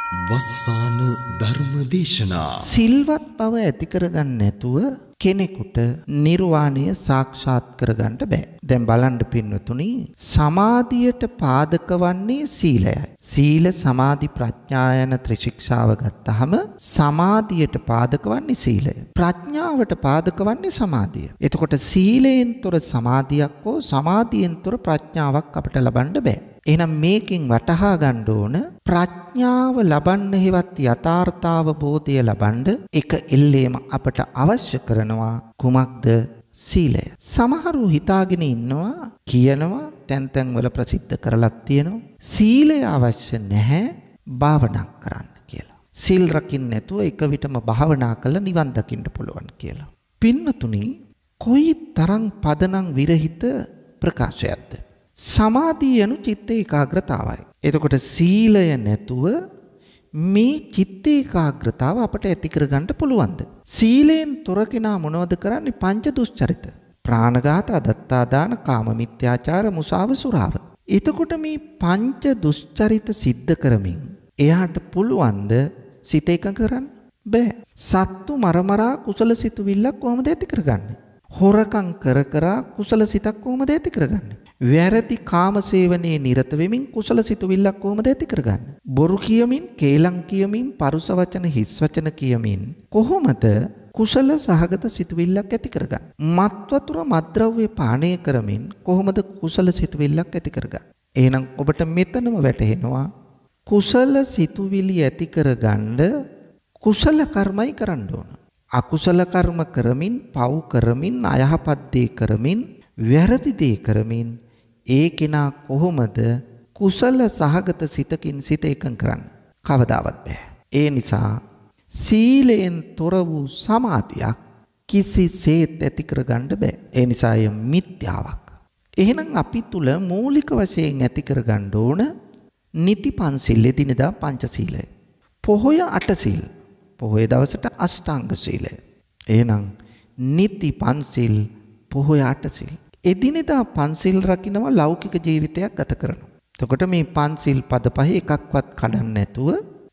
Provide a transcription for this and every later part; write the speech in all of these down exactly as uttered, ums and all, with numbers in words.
වස්සාන ධර්ම දේශනා සිල්වත් බව ඇති කරගන්න නැතුව කෙනෙකුට නිර්වාණය සාක්ෂාත් කරගන්න බෑ. දැන් බලන්න පින්වතුනි, සමාධියට පාදක වන්නේ සීලයයි. සීල සමාධි ප්‍රඥා යන ත්‍රිශික්ෂාව ගත්තහම සමාධියට පාදක වන්නේ සීලය. ප්‍රඥාවට පාදක වන්නේ සමාධිය. එතකොට සීලයෙන් තොර සමාධියක් හෝ සමාධියෙන් තොර ප්‍රඥාවක් අපිට ලබන්න බෑ. එහෙනම් මේකෙන් වටහා ගන්න ඕන ප්‍රඥාව ලබන්න හේවත් යථාර්ථාවබෝධය ලබන්න එක එල්ලේම අපට අවශ්‍ය කරනවා කුමක්ද? සීලය. සමහරු හිතාගෙන ඉන්නවා කියනවා තැන් තැන් වල ප්‍රසිද්ධ කරලක් තියෙනවා සීලය අවශ්‍ය නැහැ භාවනා කරන්න කියලා. සීල් රකින්න නැතුව එක විටම භාවනා කළා නිවන් දකින්න පුළුවන් කියලා. පින්වතුනි, කොයි තරම් පදනම් විරහිත ප්‍රකාශයක්ද? සමාධිය යනු චිත්ත ඒකාග්‍රතාවයි. එතකොට සීලය නැතුව මේ චිත්ත ඒකාග්‍රතාව අපට ඇති කරගන්න පුළුවන්ද? සීලෙන් තොර කෙනා මොනවද කරන්නේ? පංච දුස්චරිත. ප්‍රාණඝාත, අදත්තාදාන, කාම මිත්‍යාචාර, මුසාව, සුරාව. එතකොට මේ පංච දුස්චරිත සිද්ධ කරමින් එයාට පුළුවන්ද සිත එකඟ කරන්න? බෑ. සත්තු මරමරා කුසල සිතුවිල්ලක් කොහොමද ඇති කරගන්නේ? හොරකම් කර කර කුසල සිතක් කොහොමද ඇති කරගන්නේ? වැරදි කාමසේවනයේ නිරත වෙමින් කුසල සිතුවිල්ලක් කොහොමද ඇති කරගන්නේ? බොරු කියමින්, කේලම් කියමින්, පරුස වචන, හිස් වචන කියමින් කොහොමද කුසල සහගත සිතුවිල්ලක් ඇති කරගන්නේ? මත් වතුර මත්ද්‍රව්‍ය පානය කරමින් කොහොමද කුසල සිතුවිල්ලක් ඇති කරගන්නේ? එහෙනම් ඔබට මෙතනම වැටහෙනවා කුසල සිතුවිලි ඇති කරගන්න කුසල කර්මයි කරන්න ඕන. අකුසල කර්ම කරමින්, පව් කරමින්, අයහපත් දේ කරමින්, වැරදි දේ කරමින් ඒ කෙනා කොහොමද කුසල සහගත සිතකින් සිත එකඟ කරන්නේ? කවදාවත් බෑ. ඒ නිසා සීලයෙන් තොර වූ සමාධියක් කිසිසේත් ඇති කරගන්න බෑ. ඒ නිසා එය මිත්‍යාවක්. එහෙනම් අපි තුල මූලික වශයෙන් ඇති කරගන්න ඕන නිති පන්සිල්, එදිනෙදා පංචශීලය. පොහොය අටසිල්. පොහොය දවසට අෂ්ටාංග සීලය. එහෙනම් නිති පන්සිල්, පොහොය අටසිල්. එදිනෙදා පන්සිල් රකින්නවා ලෞකික ජීවිතයක් ගත කරනවා. එතකොට මේ පන්සිල් පද පහේ එකක්වත් කඩන්න නැතුව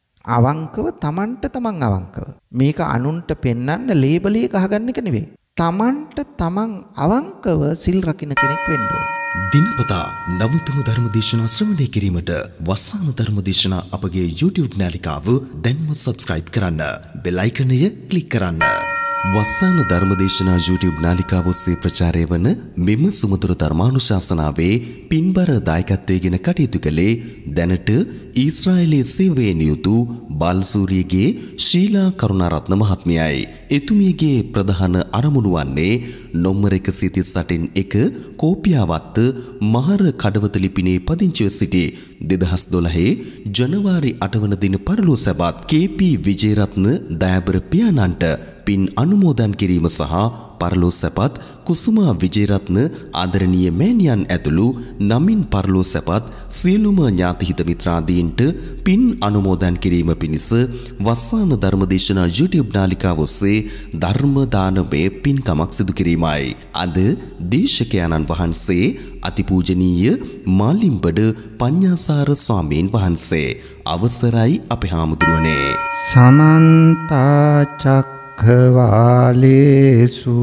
අවංකව තමන්ට තමන් අවංකව මේක අනුන්ට පෙන්වන්න ලේබල් එක ගහගන්න එක නෙවෙයි. තමන්ට තමන් අවංකව සිල් රකින්න කෙනෙක් වෙන්න ඕන. දිනපතා නවතම ධර්ම දේශනා ශ්‍රවණය කිරීමට වස්සාන ධර්ම දේශනා අපගේ YouTube නාලිකාව දැන්ම subscribe කරන්න. බෙල් අයිකනය ක්ලික් කරන්න. වස්සාන ධර්ම දේශනා YouTube නාලිකාව ඔස්සේ ප්‍රචාරය වන මෙම සුමధుර ධර්මානුශාසනාවේ පින්බර දායකත්වයෙන් කටයුතු කළේ දැනට ඊශ්‍රායලයේ සේවයේ නියුතු බාලසූරියගේ ශීලා කරුණාරත්න මහත්මියයි. එතුමියගේ ප්‍රධාන අරමුණු වන්නේ නොම්බර එකසිය තිස් අටෙන් එක කෝපියාවත්ත මහර කඩවත ලිපිනේ පදිංචිව සිටි දෙදහස් දොළහේ ජනවාරි අට වන දින පරලෝ සැබත් කේ.පී. විජේරත්න දයාබර පියාණන්ට පින් අනුමෝදන් කිරීම සහ පරලෝ සැපත් කුසුමා විජේරත්න ආදරණීය මෑණියන් ඇතුළු නමින් පරලෝ සැපත් සියලුම ඥාතිහිත මිත්‍රාදීන්ට පින් අනුමෝදන් කිරීම පිණිස වස්සාන ධර්මදේශනා YouTube නාලිකාව ඔස්සේ ධර්ම දානමය පින්කමක් සිදු කිරීමයි. අද දේශකයන්න් වහන්සේ අතිපූජනීය මාලිම්බඩ පඤ්ඤාසාර ස්වාමීන් වහන්සේ. අවසරයි අපේ හාමුදුරුවනේ. සමන්ත චක්ඛවාලේසු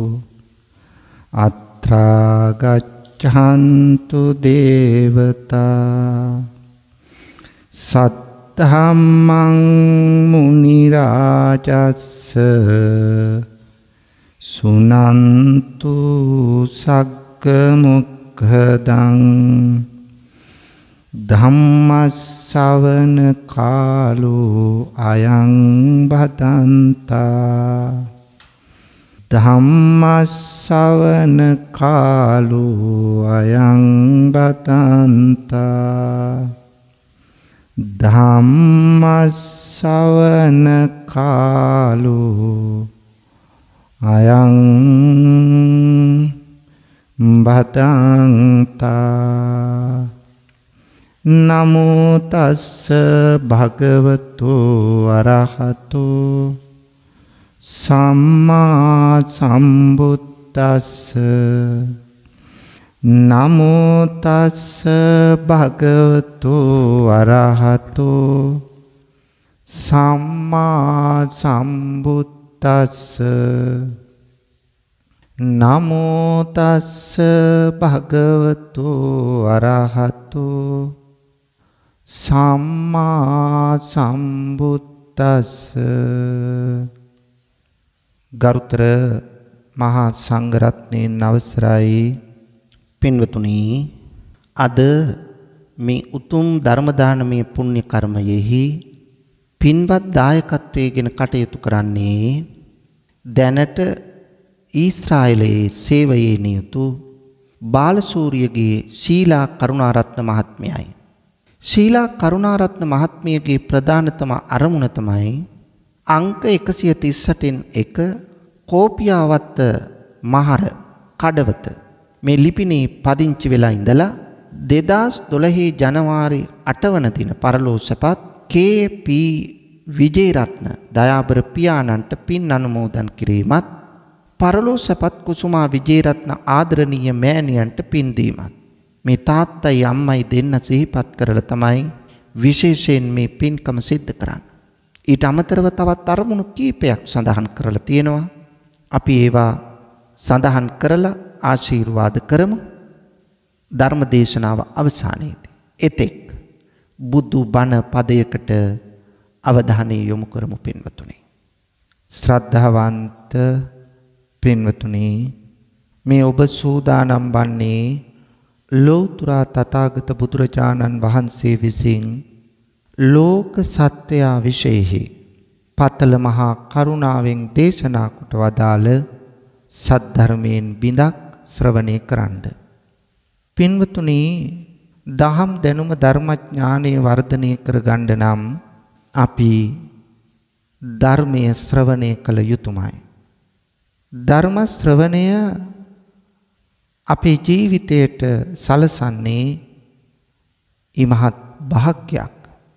අත්‍රා ගච්ඡන්තු දේවතා සද්ධම්මං මුනි රාජස්ස සුනන්තු සග්ග මොක්ඛදං ධම්මස්සවන කාලෝ අයං බදන්තා ධම්මස්සවන කාලෝ අයං බදන්තා ධම්මස්සවන කාලෝ අයං බදන්තා නමෝ තස්ස භගවතු අරහතෝ සම්මා සම්බුද්දස්ස නමෝ තස්ස භගවතු අරහතෝ සම්මා සම්බුද්දස්ස නමෝ තස්ස භගවතු අරහතු සම්මා සම්බුද්දස්ස. ගරුතර මහා සංඝරත්නයන් අවසරයි. පින්වතුනි, අද මේ උතුම් ධර්ම දානමය පුණ්‍ය කර්මයෙහි පින්වත් දායකත්වයෙන් කටයුතු කරන්නේ දැනට ඊශ්‍රායලයේ සේවයේ නියුතු බාලසූරියගේ ශීලා කරුණාරත්න මහත්මියයි. ශීලා කරුණාරත්න මහත්මියගේ ප්‍රධානතම අරමුණ තමයි අංක එකසිය තිස් අටෙන් එක කෝපියාවත්ත මහර කඩවත මේ ලිපිනේ පදිංචි වෙලා ඉඳලා දෙදාස් දොළහ ජනවාරි අට වන දින පරලෝසපත් කේ.පී. විජේරත්න දයාබර පියාණන්ට පින් අනුමෝදන් කිරීමත් පරලෝසපත් කුසුමා විජේරත්න ආදරණීය මෑණියන්ට පින් දීමත් මේ තාත්තයි අම්මයි දෙන්න සිහිපත් කරලා තමයි විශේෂයෙන් මේ පින්කම සිද්ධ කරන්නේ. ඊට අමතරව තවත් අරමුණු කීපයක් සඳහන් කරලා තියෙනවා. අපි ඒවා සඳහන් කරලා ආශිර්වාද කරමු. ධර්ම දේශනාව අවසානයේදී එතෙක් බුදු බණ පදයකට අවධානය යොමු කරමු. පින්වතුනි, ශ්‍රද්ධාවන්ත පින්වතුනි, මේ ඔබ සූදානම් වන්නේ ලෝතර තථාගත බුදුරජාණන් වහන්සේ විසින් ලෝක සත්‍යය විශේෂෙහි පතල මහා කරුණාවෙන් දේශනා කොට වදාළ සද්ධර්මයෙන් බිඳක් ශ්‍රවණය කරන්න. පින්වතුනි, දහම් දැනුම ධර්මඥානය වර්ධනය කරගන්න නම් අපි ධර්මයේ ශ්‍රවණය කළ යුතුමයි. ධර්ම ශ්‍රවණය අපේ ජීවිතයට සලසන්නේ ඉමහත් භාග්යක්,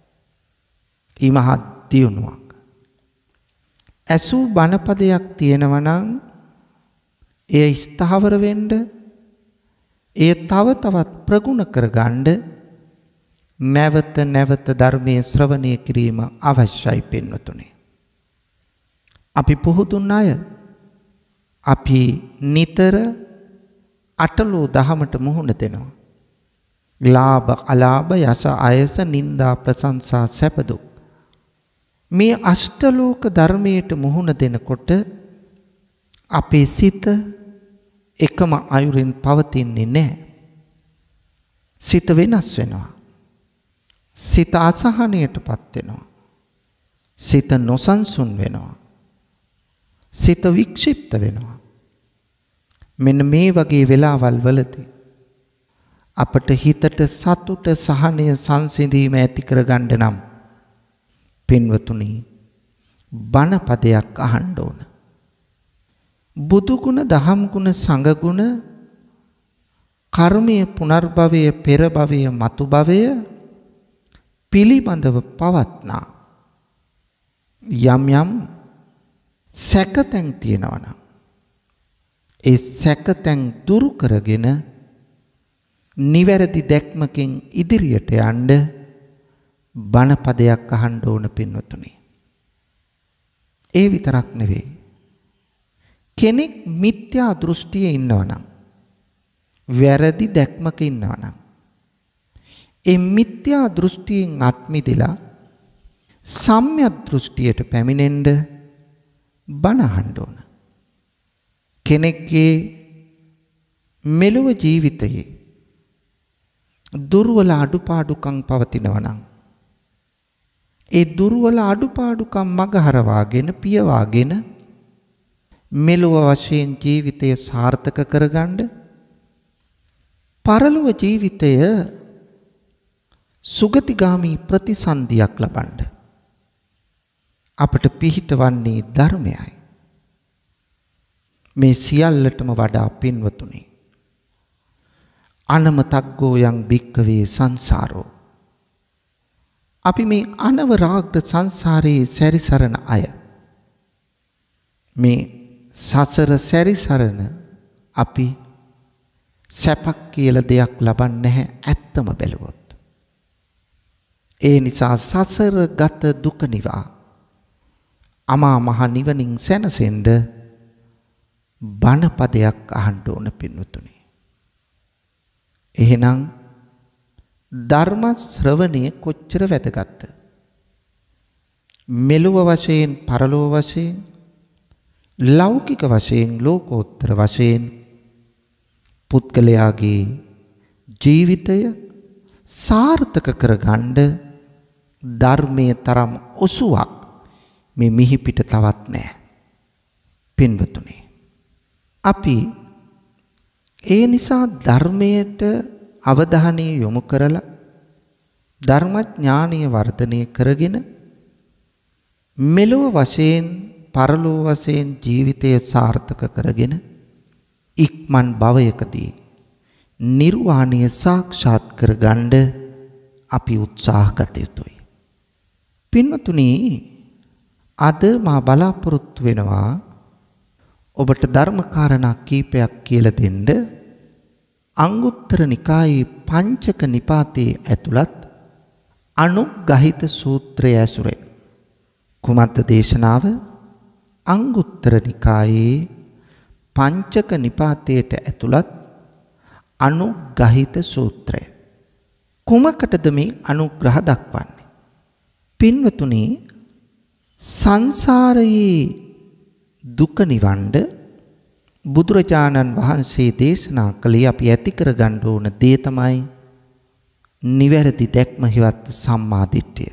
ඉමහත් දියුණුවක්. ඇසූ බණපදයක් තියෙනවා නම් එය ස්ථාවර වෙන්න, එය තව තවත් ප්‍රගුණ කරගන්න නැවත නැවත ධර්මයේ ශ්‍රවණය කිරීම අවශ්‍යයි. පින්වතුනි, අපි පුහුදුන් අය අපි නිතර අටලෝ දහමට මුහුණ දෙනවා. ලාභ අලාභ යස අයස නිന്ദා ප්‍රශංසා සැප දුක් මේ අෂ්ටලෝක ධර්මයට මුහුණ දෙනකොට අපේ සිත එකම අයුරින් පවතින්නේ නැහැ. සිත වෙනස් වෙනවා. සිත අසහනයටපත් වෙනවා. සිත නොසන්සුන් වෙනවා. සිත වික්ෂිප්ත වෙනවා. මෙන්න මේ වගේ වෙලාවල් වලදී අපට හිතට සතුට සහනය සංසිඳීම ඇති කරගන්න නම් පින්වතුනි, බණ පදයක් අහන්න ඕන. බුදු ගුණ, දහම් ගුණ, සංඝ ගුණ, කර්මයේ පුනර්භවය, පෙර භවය, මතු භවය පිළිබඳව පවත්නා යම් යම් සැකතැන් තියෙනවා නම් ඒ සැකතැන් දුරු කරගෙන නිවැරදි දැක්මකින් ඉදිරියට යන්න බණ පදයක් අහන්න ඕන. පින්වතුනි, ඒ විතරක් නෙවෙයි, කෙනෙක් මිත්‍යා දෘෂ්ටියේ ඉන්නවනම්, වැරදි දැක්මක ඉන්නවනම්, ඒ මිත්‍යා දෘෂ්ටියෙන් අත්මිදලා සම්‍යක් දෘෂ්ටියට පැමිණෙන්න බණ අහන්න ඕන. කෙනෙක්ගේ මෙලොව ජීවිතයේ දුර්වල අඩුපාඩුකම් පවතිනවා නම් ඒ දුර්වල අඩුපාඩුකම් මගහරවාගෙන පියවාගෙන මෙලොව වශයෙන් ජීවිතය සාර්ථක කරගන්න, පරලොව ජීවිතය සුගතිගාමී ප්‍රතිසන්දියක් ලබන්න අපට පිහිටවන්නේ ධර්මයයි. මේ සියල්ලටම වඩා පින්වතුනි, අනමතග්ගෝ යං භික්කවේ සංසාරෝ, අපි මේ අනවරාග්ද සංසාරයේ සැරිසරන අය. මේ සසර සැරිසරන අපි සැපක් කියලා දෙයක් ලබන්නේ නැහැ ඇත්තම බැලුවොත්. ඒ නිසා සසර ගත දුක නිවා අමා මහ නිවනින් සැනසෙන්න බණපදයක් අහන්න ඕන පින්වතුනි. එහෙනම් ධර්ම ශ්‍රවණය කොච්චර වැදගත්ද? මෙලොව වශයෙන් පරලොව වශයෙන් ලෞකික වශයෙන් ලෝකෝත්තර වශයෙන් පුද්ගලයාගේ ජීවිතය සාර්ථක කරගන්න ධර්මයේ තරම් ඔසුවක් මේ මිහි පිට තවත් නැහැ. පින්වතුනි, අපි ඒ නිසා ධර්මයට අවධානය යොමු කරලා ධර්මඥානීය වර්ධනය කරගෙන මෙලොව වශයෙන් පරලොව වශයෙන් ජීවිතය සාර්ථක කරගෙන ඉක්මන් භවයකදී නිර්වාණය සාක්ෂාත් කරගන්න අපි උත්සාහ ගත යුතුයි. පින්වතුනි, අද මා බලාපොරොත්තු වෙනවා ඔබට ධර්ම කාරණා කීපයක් කියලා දෙන්න. අංගුත්තර නිකායේ පංචක නිපාතයේ ඇතුළත් අනුග්‍රහිත සූත්‍රය ඇසුරෙන්. කුමද්ද දේශනාව? අංගුත්තර නිකායේ පංචක නිපාතයට ඇතුළත් අනුග්‍රහිත සූත්‍රය. කුමකටද මේ අනුග්‍රහ දක්වන්නේ? පින්වතුනි, සංසාරයේ දුක නිවන්න බුදුරජාණන් වහන්සේ දේශනා කළේ අපි ඇති කරගන්න ඕන දේ තමයි නිවැරදි දැක්ම හිවත් සම්මා දිට්ඨිය.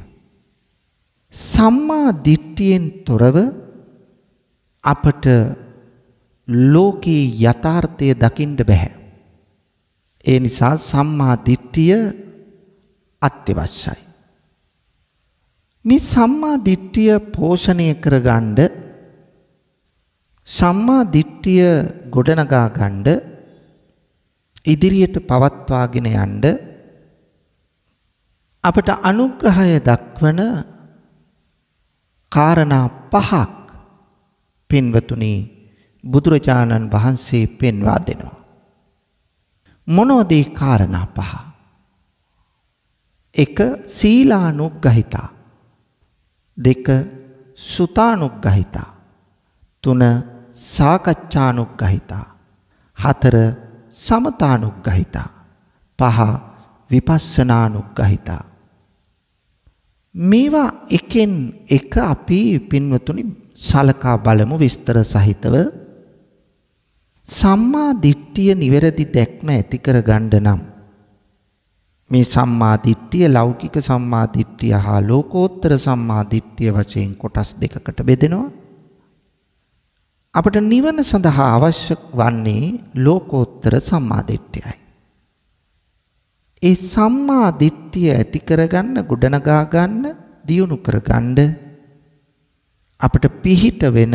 සම්මා දිට්ඨියෙන් තොරව අපට ලෝකේ යථාර්ථය දකින්න බෑ. ඒ නිසා සම්මා දිට්ඨිය අත්‍යවශ්‍යයි. මේ සම්මා දිට්ඨිය පෝෂණය කරගන්න, සම්මා දිට්ඨිය ගොඩනගා ගන්න, ඉදිරියට පවත්වාගෙන යන්න අපට අනුග්‍රහය දක්වන කාරණා පහක් පින්වතුනි බුදුරජාණන් වහන්සේ පෙන්වා දෙනවා. මොනවද ඒ කාරණා පහ? එක සීලානුග්‍රහිතා, දෙක සුතානුග්‍රහිතා, තුන සාකච්ඡානුග්‍රහිතා, හතර සමතානුග්‍රහිතා, පහ විපස්සනානුග්‍රහිතා. මේවා එකෙන් එක අපි පින්වතුනි සලකා බලමු විස්තර සහිතව. සම්මා දිට්ඨිය නිවැරදි දැක්ම ඇති කර ගන්න නම් මේ සම්මා දිට්ඨිය ලෞකික සම්මා දිට්ඨිය හා ලෝකෝත්තර සම්මා දිට්ඨිය වශයෙන් කොටස් දෙකකට බෙදෙනවා. අපට නිවන සඳහා අවශ්‍ය වන්නේ ලෝකෝත්තර සම්මා දිට්ඨියයි. ඒ සම්මා දිට්ඨිය ඇති කරගන්න, ගොඩනගා ගන්න, දියුණු කරගන්න අපට පිහිට වෙන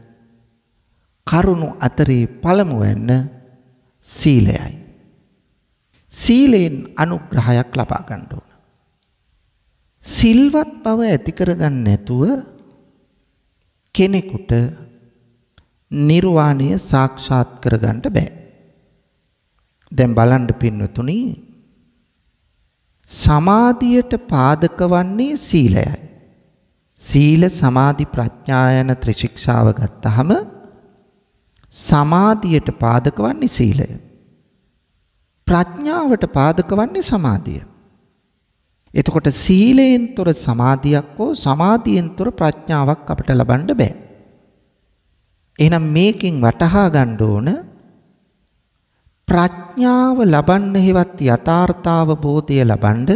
කරුණු අතරේ පළමුවෙන්න සීලයයි. සීලෙන් අනුග්‍රහයක් ලබා ගන්න ඕන. සිල්වත් බව ඇති කරගන්න නැතුව කෙනෙකුට නිර්වාණය සාක්ෂාත් කරගන්න බෑ. දැන් බලන්න පින්වතුනි, සමාධියට පාදක වන්නේ සීලයයි. සීල සමාධි ප්‍රඥා යන ත්‍රිශික්ෂාව ගත්තහම සමාධියට පාදක වන්නේ සීලය. ප්‍රඥාවට පාදක වන්නේ සමාධිය. එතකොට සීලයෙන් තොර සමාධියක් හෝ සමාධියෙන් තොර ප්‍රඥාවක් අපට ලබන්න බෑ. එහෙනම් මේකෙන් වටහා ගන්න ඕන ප්‍රඥාව ලබන්න හේවත් යථාර්ථාවබෝධය ලබන්න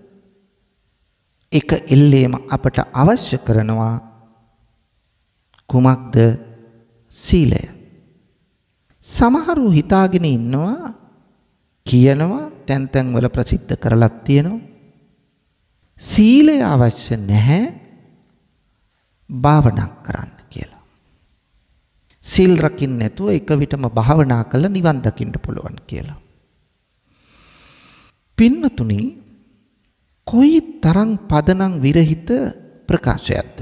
එක එල්ලේම අපට අවශ්‍ය කරනවා කුමක්ද? සීලය. සමහරු හිතාගෙන ඉන්නවා, කියනවා, තැන් තැන් වල ප්‍රසිද්ධ කරලත් තියෙනවා, සීලය අවශ්‍ය නැහැ භාවනා කරන්න කියලා. සීල් රකින්න නැතුව එක විටම භාවනා කළ නිවන් දකින්න පුළුවන් කියලා. පින්වතුනි, කොයි තරම් පදනම් විරහිත ප්‍රකාශයක්ද?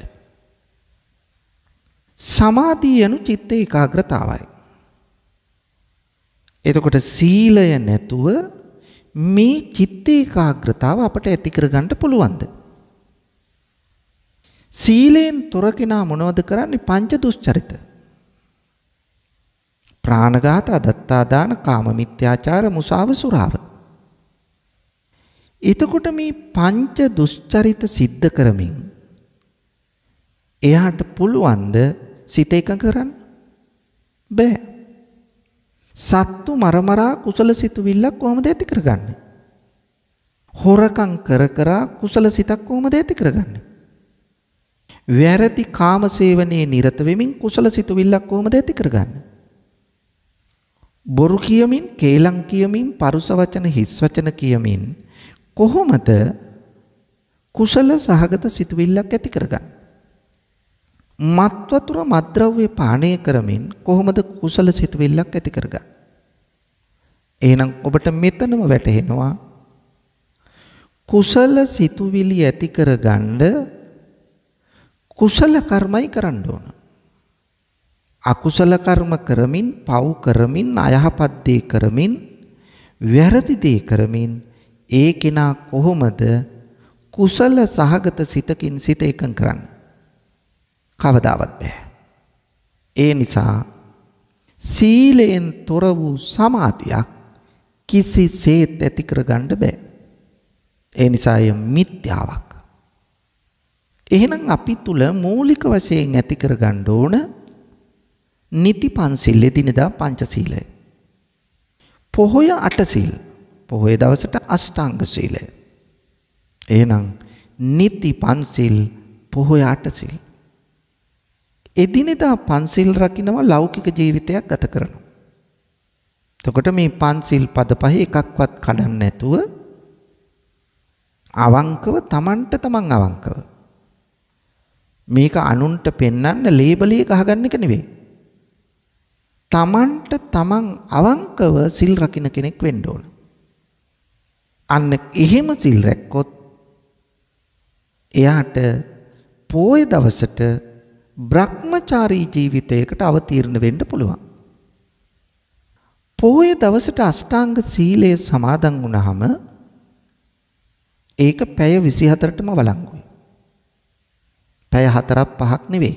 සමාධිය යනු චිත්ත ඒකාග්‍රතාවයි. එතකොට සීලය නැතුව මේ චිත්ත ඒකාග්‍රතාව අපට ඇති කරගන්න පුළුවන්ද? සීලෙන් තොර කෙනා මොනවද කරන්නේ? පංච දුස්චරිත. ප්‍රාණඝාත, අදත්තාදාන, කාම මිත්‍යාචාර, මුසාව, සුරාව. එතකොට මේ පංච දුස්චරිත සිද්ධ කරමින් එයාට පුළුවන්ද සිත එකඟ කරන්න? බෑ. සත්තු මරමරා කුසල සිතුවිල්ලක් කොහොමද ඇති කරගන්නේ? හොරකම් කර කර කුසල සිතක් කොහොමද ඇති කරගන්නේ? වැරදි කාමසේවනයේ නිරත වෙමින් කුසල සිතුවිල්ලක් කොහොමද ඇති කරගන්නේ? බොරු කියමින්, කේලම් කියමින්, පරුස වචන, හිස් වචන කියමින් කොහොමද කුසල සහගත සිතුවිල්ලක් ඇති කරගන්නේ? මත් වතුර මත්ද්‍රව්‍ය පානය කරමින් කොහොමද කුසල සිතුවිල්ලක් ඇති කරගන්නේ? එහෙනම් ඔබට මෙතනම වැටහෙනවා කුසල සිතුවිලි ඇති කරගන්න කුසල කර්මයි කරන්න ඕන. අකුසල කර්ම කරමින්, පව් කරමින්, අයහපත් දේ කරමින්, වැරදි දේ කරමින් ඒ කෙනා කොහොමද කුසල සහගත සිතකින් සිත එකඟ කරන්නේ? කවදාවත් බෑ. ඒ නිසා සීලයෙන් තොර වූ සමාධියක් කිසිසේත් ඇති කරගන්න බෑ. ඒ නිසා එය මිත්‍යාවක්. එහෙනම් අපි තුල මූලික වශයෙන් ඇති කරගන්න ඕන නිති පන්සිල්, එදිනෙදා පංචශීලය. පොහොය අටසිල්, පොහොය දවසට අෂ්ටාංග සීලය. එහෙනම් නිති පන්සිල්, පොහොය අටසිල්. එදිනෙදා පන්සිල් රකින්නවා, ලෞකික ජීවිතයක් ගත කරනවා. එතකොට මේ පන්සිල් පද පහේ එකක්වත් කඩන්න නැතුව අවංකව තමන්ට තමන් අවංකව මේක අනුන්ට පෙන්වන්න ලේබලේ ගහගන්න එක නෙවෙයි. තමන්ට තමන් අවංකව සිල් රකින්න කෙනෙක් වෙන්න ඕන. අන්න එහෙම සිල් රැක්කොත් එයාට පොය දවසට බ්‍රහ්මචාරී ජීවිතයකට අවතීර්ණ වෙන්න පුළුවන්. පොය දවසට අෂ්ටාංග සීලය සමාදන් වුණාම ඒක පැය විසිහතරටම වළංගුයි. පැය හතරක් පහක් නෙවෙයි.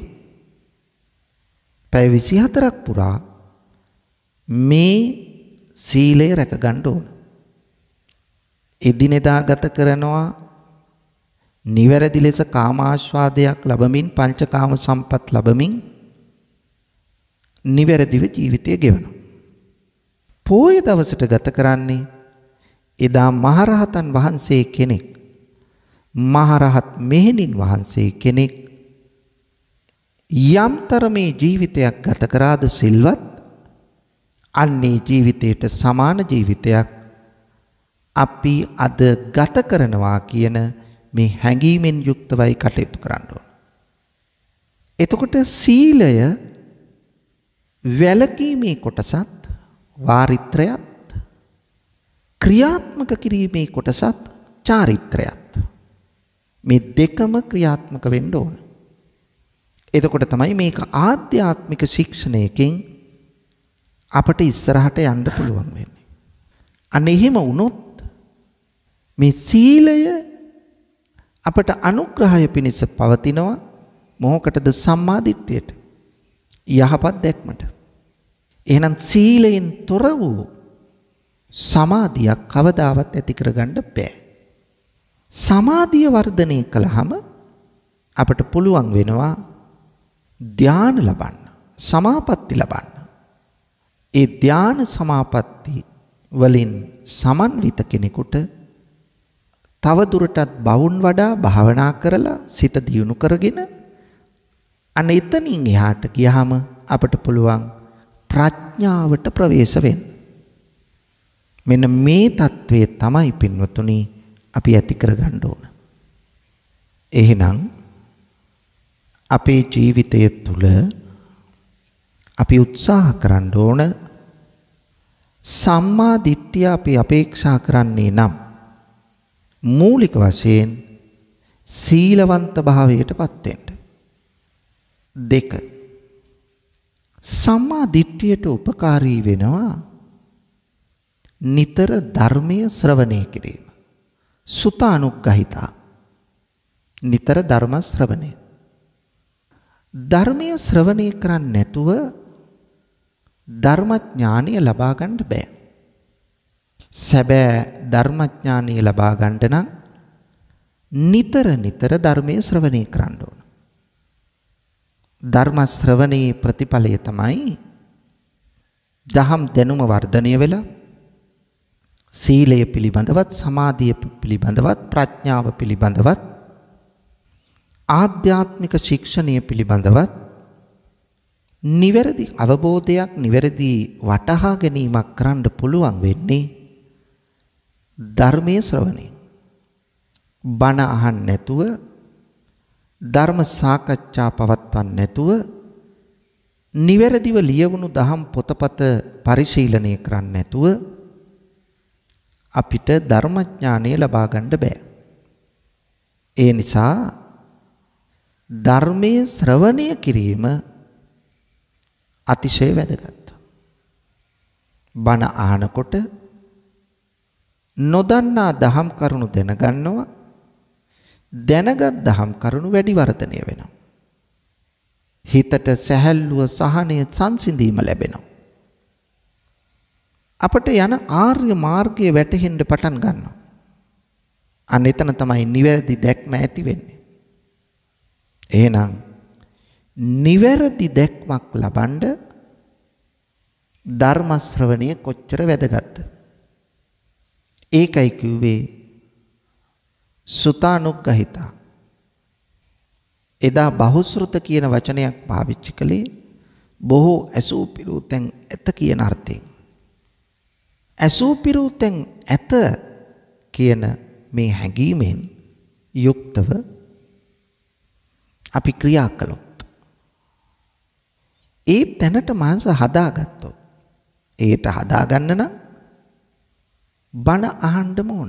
පැය විසිහතරක් පුරා මේ සීලය රැක ගන්න ඕන. එදිනෙදා ගත කරනවා නිවැරදි ලෙස කාමාස්වාදයක් ලැබමින්, පංචකාම සම්පත් ලැබමින් නිවැරදිව ජීවිතය ගෙවනවා. පොය දවසට ගත කරන්නේ එදා මහරහතන් වහන්සේ කෙනෙක්, මහරහත් මෙහෙණින් වහන්සේ කෙනෙක් යම්තර මේ ජීවිතයක් ගත කරාද සිල්වත්, අන්නේ ජීවිතයට සමාන ජීවිතයක් අපි අද ගත කරනවා කියන මේ හැඟීමෙන් යුක්තවයි කටයුතු කරන්න ඕන. එතකොට සීලය වැළකීමේ කොටසත්, වාරිත්‍රයත්, ක්‍රියාත්මක කිරීමේ කොටසත්, චාරිත්‍රයත්, මේ දෙකම ක්‍රියාත්මක වෙන්න ඕන. එතකොට තමයි මේක ආධ්‍යාත්මික ශික්ෂණයකින් අපට ඉස්සරහට යන්න පුළුවන් වෙන්නේ. අන්න එහෙම වුණොත් මේ සීලය අපට අනුග්‍රහය පිණිස පවතිනවා. මොහොකටද? සම්මා දිට්ඨියට, යහපත් දැක්මට. එහෙනම් සීලයෙන් තොර වූ සමාධියක් කවදාවත් ඇති කරගන්න බෑ. සමාධිය වර්ධනය කළාම අපට පුළුවන් වෙනවා ධානය ලබන්න, සමාපatti ලබන්න. ඒ ධාන සමාපatti වලින් සමන්විත කෙනෙකුට තව දුරටත් බවුන් වඩා භාවනා කරලා සිත දියුණු කරගෙන අන්න එතනින් එහාට ගියාම අපට පුළුවන් ප්‍රඥාවට ප්‍රවේශ වෙන්න. මෙන්න මේ தત્ත්වය තමයි පින්වතුනි අපි ඇති කරගන්න ඕන. එහෙනම් අපේ ජීවිතය තුළ අපි උත්සාහ කරන්න ඕන සම්මා දිට්ඨිය අපි අපේක්ෂා කරන්නේ නම් මූලික වශයෙන් සීලවන්ත භාවයටපත් වෙන්න. දෙක, සම්මා දිට්ඨියට උපකාරී වෙනවා නිතර ධර්මයේ ශ්‍රවණය කිරීම. සුතානුග්ගහිතා, නිතර ධර්ම ශ්‍රවණය. ධර්මයේ ශ්‍රවණය කරන්නේ නැතුව ධර්මඥානිය ලබා ගන්න බෑ. සැබෑ ධර්මඥානිය ලබා ගන්න නම් නිතර නිතර ධර්මයේ ශ්‍රවණය කරන්න ඕන. ධර්ම ශ්‍රවණයේ ප්‍රතිඵලය තමයි දහම් දැනුම වර්ධනය වෙලා සීලය පිළිබඳවත් සමාධිය පිළිබඳවත් ප්‍රඥාව පිළිබඳවත් ආධ්‍යාත්මික ශික්ෂණය පිළිබඳවත් නිවැරදි අවබෝධයක් නිවැරදි වටහා ගැනීමක් කරන්න පුළුවන් වෙන්නේ ධර්මයේ ශ්‍රවණය. බණ අහන්න නැතුව ධර්ම සාකච්ඡා පවත්වන්න නැතුව නිවැරදිව ලියවුණු දහම් පොතපත පරිශීලනය කරන්න නැතුව අපිට ධර්මඥානය ලබා ගන්න බෑ. ඒ නිසා ධර්මයේ ශ්‍රවණය කිරීම අතිශය වැදගත්. බණ අහනකොට නොදන්නා දහම් කරුණු දැනගන්නවා. දැනගත් දහම් කරුණු වැඩි වර්ධනය වෙනවා. හිතට සැහැල්ලුව සහනය සංසිඳීම ලැබෙනවා. අපට යන ආර්ය මාර්ගයේ වැටහෙන්න පටන් ගන්නවා. අන්න එතන තමයි නිවැරදි දැක්ම ඇති වෙන්නේ. එහෙනම් නිවැරදි දැක්මක් ලබන්න ධර්ම ශ්‍රවණය කොච්චර වැදගත්ද? ඒකයි කිව්වේ සුතානුග්ගහිතා. එදා බහුශෘත කියන වචනයක් පාවිච්චි කළේ බොහෝ ඇසූ පිරූතෙන් ඇත කියන අර්ථයෙන්. ඇසූ පිරූතෙන් ඇත කියන මේ හැඟීමෙන් යුක්තව අපි ක්‍රියා කළොත් ඒ තැනට මනස හදාගත්තොත් ඒට හදාගන්න නම් බණ අහන්නම ඕන.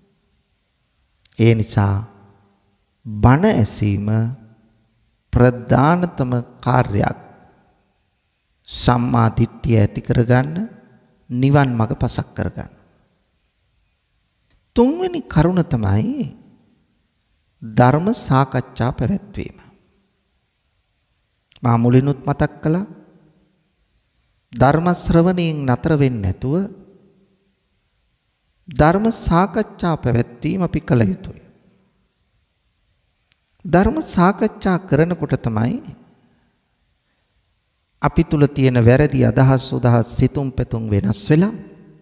ඒ නිසා බණ ඇසීම ප්‍රධානතම කාර්යයක්. සම්මා දිට්ඨිය ඇති කරගන්න, නිවන් මඟ පසක් කරගන්න. තුන්වෙනි කරුණ තමයි ධර්ම සාකච්ඡා පැවැත්වීම. මා මුලිනුත් මතක් කළා ධර්ම ශ්‍රවණයෙන් නතර වෙන්නේ නැතුව ධර්ම සාකච්ඡා පැවැත්වීම අපි කළ යුතුයි. ධර්ම සාකච්ඡා කරනකොට තමයි අපි තුල තියෙන වැරදි අදහස් උදහස් සිතුම් පැතුම් වෙනස් වෙලා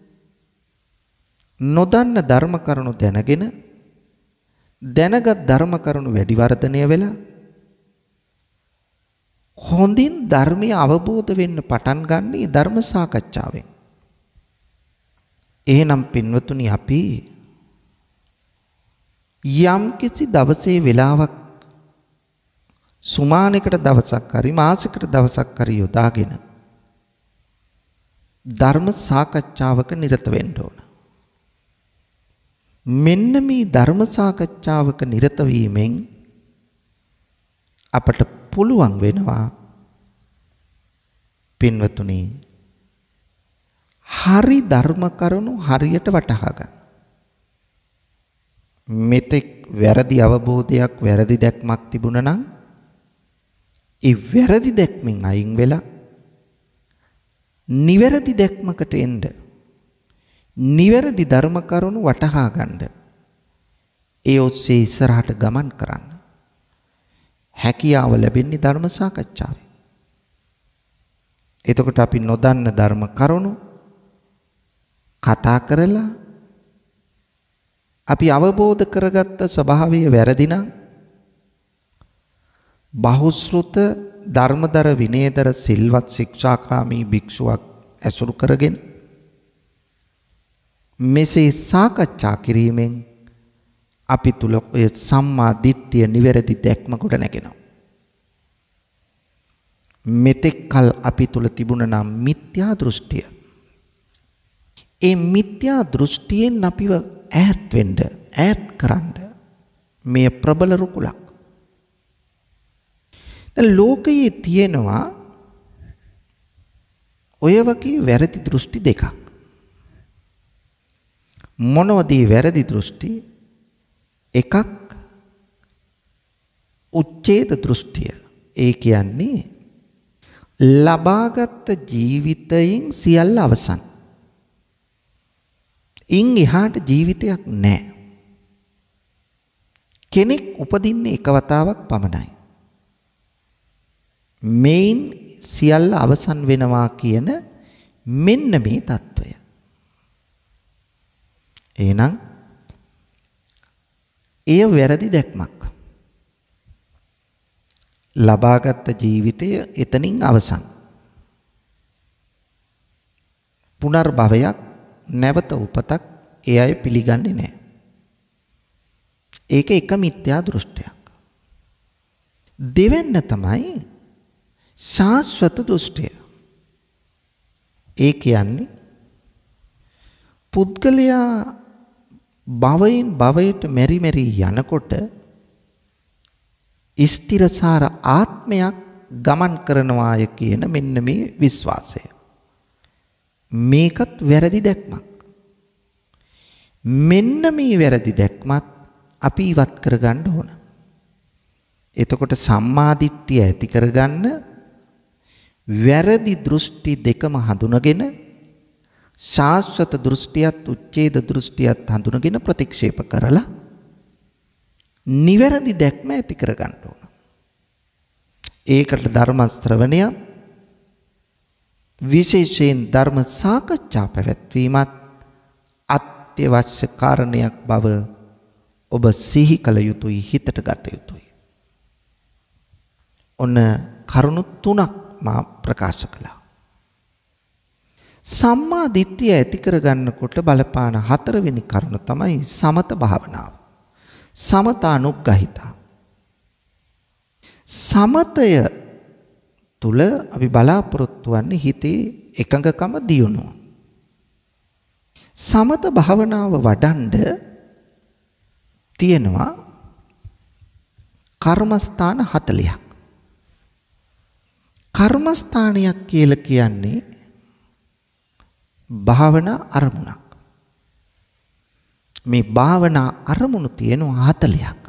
නොදන්න ධර්ම කරුණු දැනගෙන දැනගත් ධර්ම කරුණු වැඩි වර්ධනය වෙලා හොඳින් ධර්මය අවබෝධ වෙන්න පටන් ගන්නේ ධර්ම සාකච්ඡාවෙන්. එහෙනම් පින්වතුනි අපි යම් කිසි දවසේ වෙලාවක් සුමානයකට දවසක් හරි මාසයකට දවසක් හරි යොදාගෙන ධර්ම සාකච්ඡාවක නිරත වෙන්න ඕන. මෙන්න මේ ධර්ම සාකච්ඡාවක නිරත වීමෙන් අපට පුළුවන් වෙනවා පින්වතුනි හරි ධර්ම කරුණු හරියට වටහා ගන්න. මෙතෙක් වැරදි අවබෝධයක් වැරදි දැක්මක් තිබුණා නම් ඒ වැරදි දැක්මෙන් අයින් වෙලා නිවැරදි දැක්මකට එන්න. නිවැරදි ධර්ම කරුණු වටහා ගන්න. ඒ ඔස්සේ ඉස්සරහට ගමන් කරන්න. හැකියාව ලැබෙන්නේ ධර්ම සාකච්ඡාවෙන්. එතකොට අපි නොදන්න ධර්ම කරුණු කතා කරලා අපි අවබෝධ කරගත්ත ස්වභාවය වැරදි නම් බහුශෘත ධර්මදර විනයදර සිල්වත් ශික්ෂාකාමී භික්ෂුවක් ඇසුරු කරගෙන මෙසේ සාකච්ඡා කිරීමෙන් අපි තුල ඔය සම්මා දිට්ඨිය නිවැරදි දැක්ම කොට නැගෙනවා. මෙතෙක් කල අපි තුල තිබුණ නම් මිත්‍යා දෘෂ්ටිය. ඒ මිත්‍යා දෘෂ්ටියෙන් අපිව ඈත් වෙන්න ඈත් කරන්න මේ ප්‍රබල රුකුලක්. දැන් ලෝකයේ තියෙනවා ඔය වගේ වැරදි දෘෂ්ටි දෙකක්. මොනවද වැරදි දෘෂ්ටි? එකක් උච්ඡේද දෘෂ්ටිය. ඒ කියන්නේ ලබාගත් ජීවිතයෙන් සියල්ල අවසන්. ඉන් එහාට ජීවිතයක් නැහැ. කෙනෙක් උපදින්නේ එක වතාවක් පමණයි. මේන් සියල්ල අවසන් වෙනවා කියන මෙන්න මේ తত্ত্বය. එහෙනම් එය වැරදි දැක්මක්. ලබාගත් ජීවිතය එතනින් අවසන්. පුනර්භවයක් නැවත උපතක් ඒ අය පිළිගන්නේ නැහැ. ඒක එක මිත්‍යා දෘෂ්ටියක්. දෙවෙන්න තමයි ශාස්වත දෘෂ්ටිය. ඒ කියන්නේ පුද්ගලයා භවයෙන් භවයට මෙරි මෙරි යනකොට ස්ථිරසාර ආත්මයක් ගමන් කරනවාය කියන මෙන්න මේ විශ්වාසය. මේකත් වැරදි දැක්මක්. මෙන්න මේ වැරදි දැක්මත් අපි ඉවත් කරගන්න ඕන. එතකොට සම්මාදිට්ඨිය ඇති කරගන්න වැරදි දෘෂ්ටි දෙකම හඳුනගෙන ශාස්වත දෘෂ්ටියත් උච්ඡේද දෘෂ්ටියත් හඳුනගෙන ප්‍රතික්ෂේප කරලා නිවැරදි දැක්ම ඇති කරගන්න ඕන. ඒකට ධර්ම ශ්‍රවණය විශේෂයෙන් ධර්ම සාකච්ඡා පැවැත්වීමත් අත්‍යවශ්‍ය කාරණයක් බව ඔබ සිහි කළ යුතුයි, හිතට ගත යුතුයි. ඔන්න කරුණු තුනක් මා ප්‍රකාශ කළා. සම්මා දිට්ඨිය ඇති කරගන්නකොට බලපාන හතරවෙනි කරුණ තමයි සමත භාවනාව. සමතානුග්‍රහිතා. සමතය තුල අපි බලාපොරොත්තු වන්නේ හිතේ එකඟකම දියුණුව. සමත භාවනාව වඩන්ඩ තියෙනවා කර්මස්ථාන හතළියක්. කර්මස්ථානයක් කියලා කියන්නේ භාවනා අරමුණක්. මේ භාවනා අරමුණු තියෙනවා හතළියක්.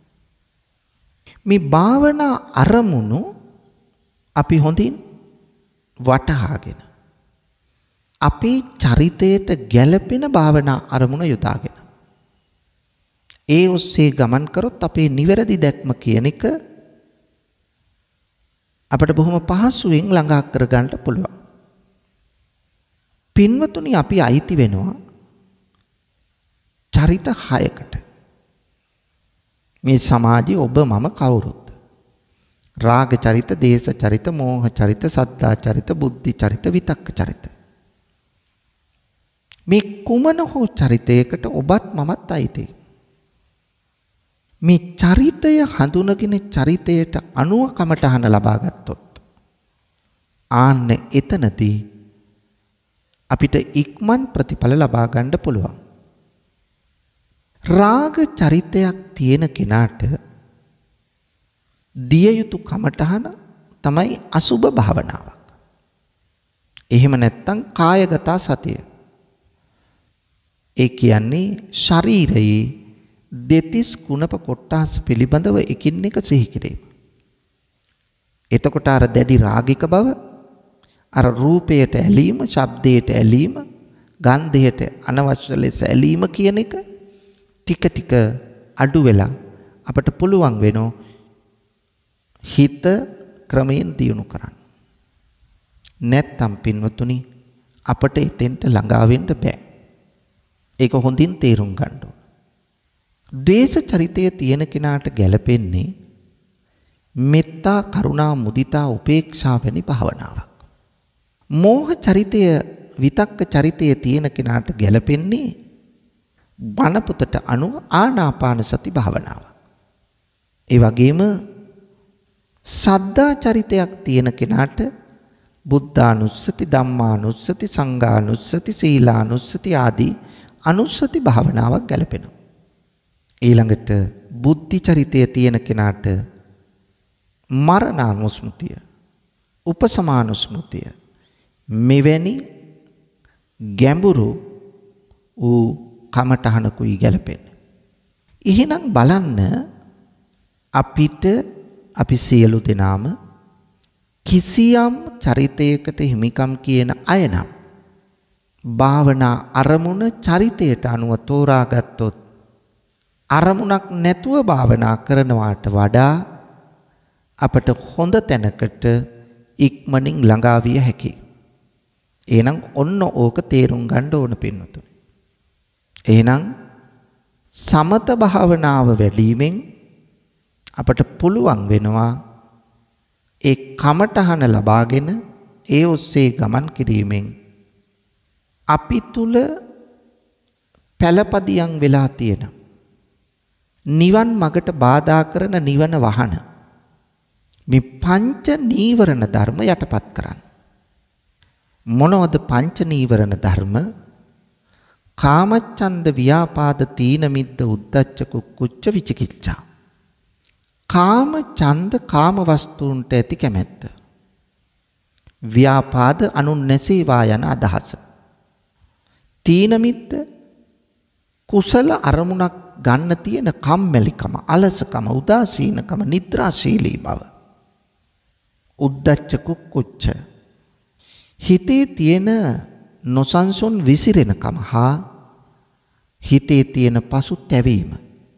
මේ භාවනා අරමුණු අපි හොඳින් වටහාගෙන අපේ චරිතයට ගැළපෙන භාවනා අරමුණ යොදාගෙන ඒ ඔස්සේ ගමන් කරොත් අපේ නිවැරදි දැක්ම කියන එක අපිට බොහොම පහසුවෙන් ළඟා කරගන්න පුළුවන්. පින්වතුනි, අපි අයිති වෙනවා චරිත හයකට. මේ සමාජයේ ඔබ මම කවුරුත් රාග චරිත, දේශ චරිත, මෝහ චරිත, සද්ධා චරිත, බුද්ධි චරිත, විතක්ක චරිත. මේ කුමන හෝ චරිතයකට ඔබත් මමත් අයිතියි. මේ චරිතය හඳුනගෙන චරිතයට අනුව කමටහන ලබා ගත්තොත් ආන්න එතනදී අපිට ඉක්මන් ප්‍රතිඵල ලබා ගන්න පුළුවන්. රාග චරිතයක් තියෙන කෙනාට දිය යුතු කමටහන තමයි අසුභ භාවනාවක්. එහෙම නැත්නම් කායගත සතිය. ඒ කියන්නේ ශරීරයේ දෙතිස් කුණප කොටස් පිළිබඳව එකින් එක සිහි කිරීම. එතකොට අර දැඩි රාගික බව, අර රූපයට ඇලීම, ශබ්දයට ඇලීම, ගන්ධයට අනවශ්‍ය ලෙස ඇලීම කියන එක ටික ටික අඩු වෙලා අපට පුළුවන් වෙනවා හිත ක්‍රමයෙන් දියුණු කරන්න. නැත්තම් පින්වතුනි අපට එතෙන්ට ළඟා වෙන්න බෑ. ඒක හොඳින් තේරුම් ගන්න ඕන. ද්වේෂ චරිතයේ තියෙන කෙනාට ගැළපෙන්නේ මෙත්තා, කරුණා, මුදිතා, උපේක්ෂා වැනි භාවනාවක්. මෝහ චරිතය, විතක්ක චරිතයේ තියෙන කෙනාට ගැළපෙන්නේ බණ පොතට අනුව ආනාපාන සති භාවනාව. ඒ වගේම සද්ධා චරිතයක් තියෙන කෙනාට බුද්ධානුස්සති, ධම්මානුස්සති, සංඝානුස්සති, සීලානුස්සති ආදී අනුස්සති භාවනාවක් ගැලපෙනවා. ඊළඟට බුද්ධි චරිතය තියෙන කෙනාට මරණානුස්මෘතිය, උපසමානුස්මෘතිය මෙවැනි ගැඹුරු වූ කමඨහනකුයි ගැලපෙන්නේ. එහෙනම් බලන්න අපිට අපි සියලු දෙනාම කිසියම් චරිතයකට හිමිකම් කියන අය නම් භාවනා අරමුණ චරිතයට අනුව තෝරාගත්තොත් අරමුණක් නැතුව භාවනා කරනවාට වඩා අපට හොඳ තැනකට ඉක්මනින් ළඟා විය හැකියි. එහෙනම් ඔන්න ඕක තේරුම් ගන්න ඕන පින්නතුනි. එහෙනම් සමත භාවනාව වැඩිවීමෙන් අපට පුළුවන් වෙනවා ඒ කමඨහන ලබාගෙන ඒ ඔස්සේ ගමන් කිරීමෙන් අපි තුල පළපදියම් වෙලා තියෙන නිවන් මගට බාධා කරන නිවන වහන මේ පංච නීවරණ ධර්ම යටපත් කරන්න. මොනවද පංච නීවරණ ධර්ම? කාමච්ඡන්ද ව්‍යාපාද තීන මිද්ද උද්ධච්ච කුක්කුච්ච විචිකිච්ඡා. කාම ඡන්ද කාම වස්තුන්ට ඇති කැමැත්ත. ව්‍යාපාද අනුන් නැසීවා යන අදහස. තීන මිද්ද කුසල අරමුණක් ගන්න තියෙන කම්මැලිකම, අලසකම, උදාසීනකම, නිද්‍රාශීලී බව. උද්ධච්ච කුක්කුච්ච හිතේ තියෙන නොසන්සුන් විසිරෙනකම හා හිතේ තියෙන පසුතැවීම.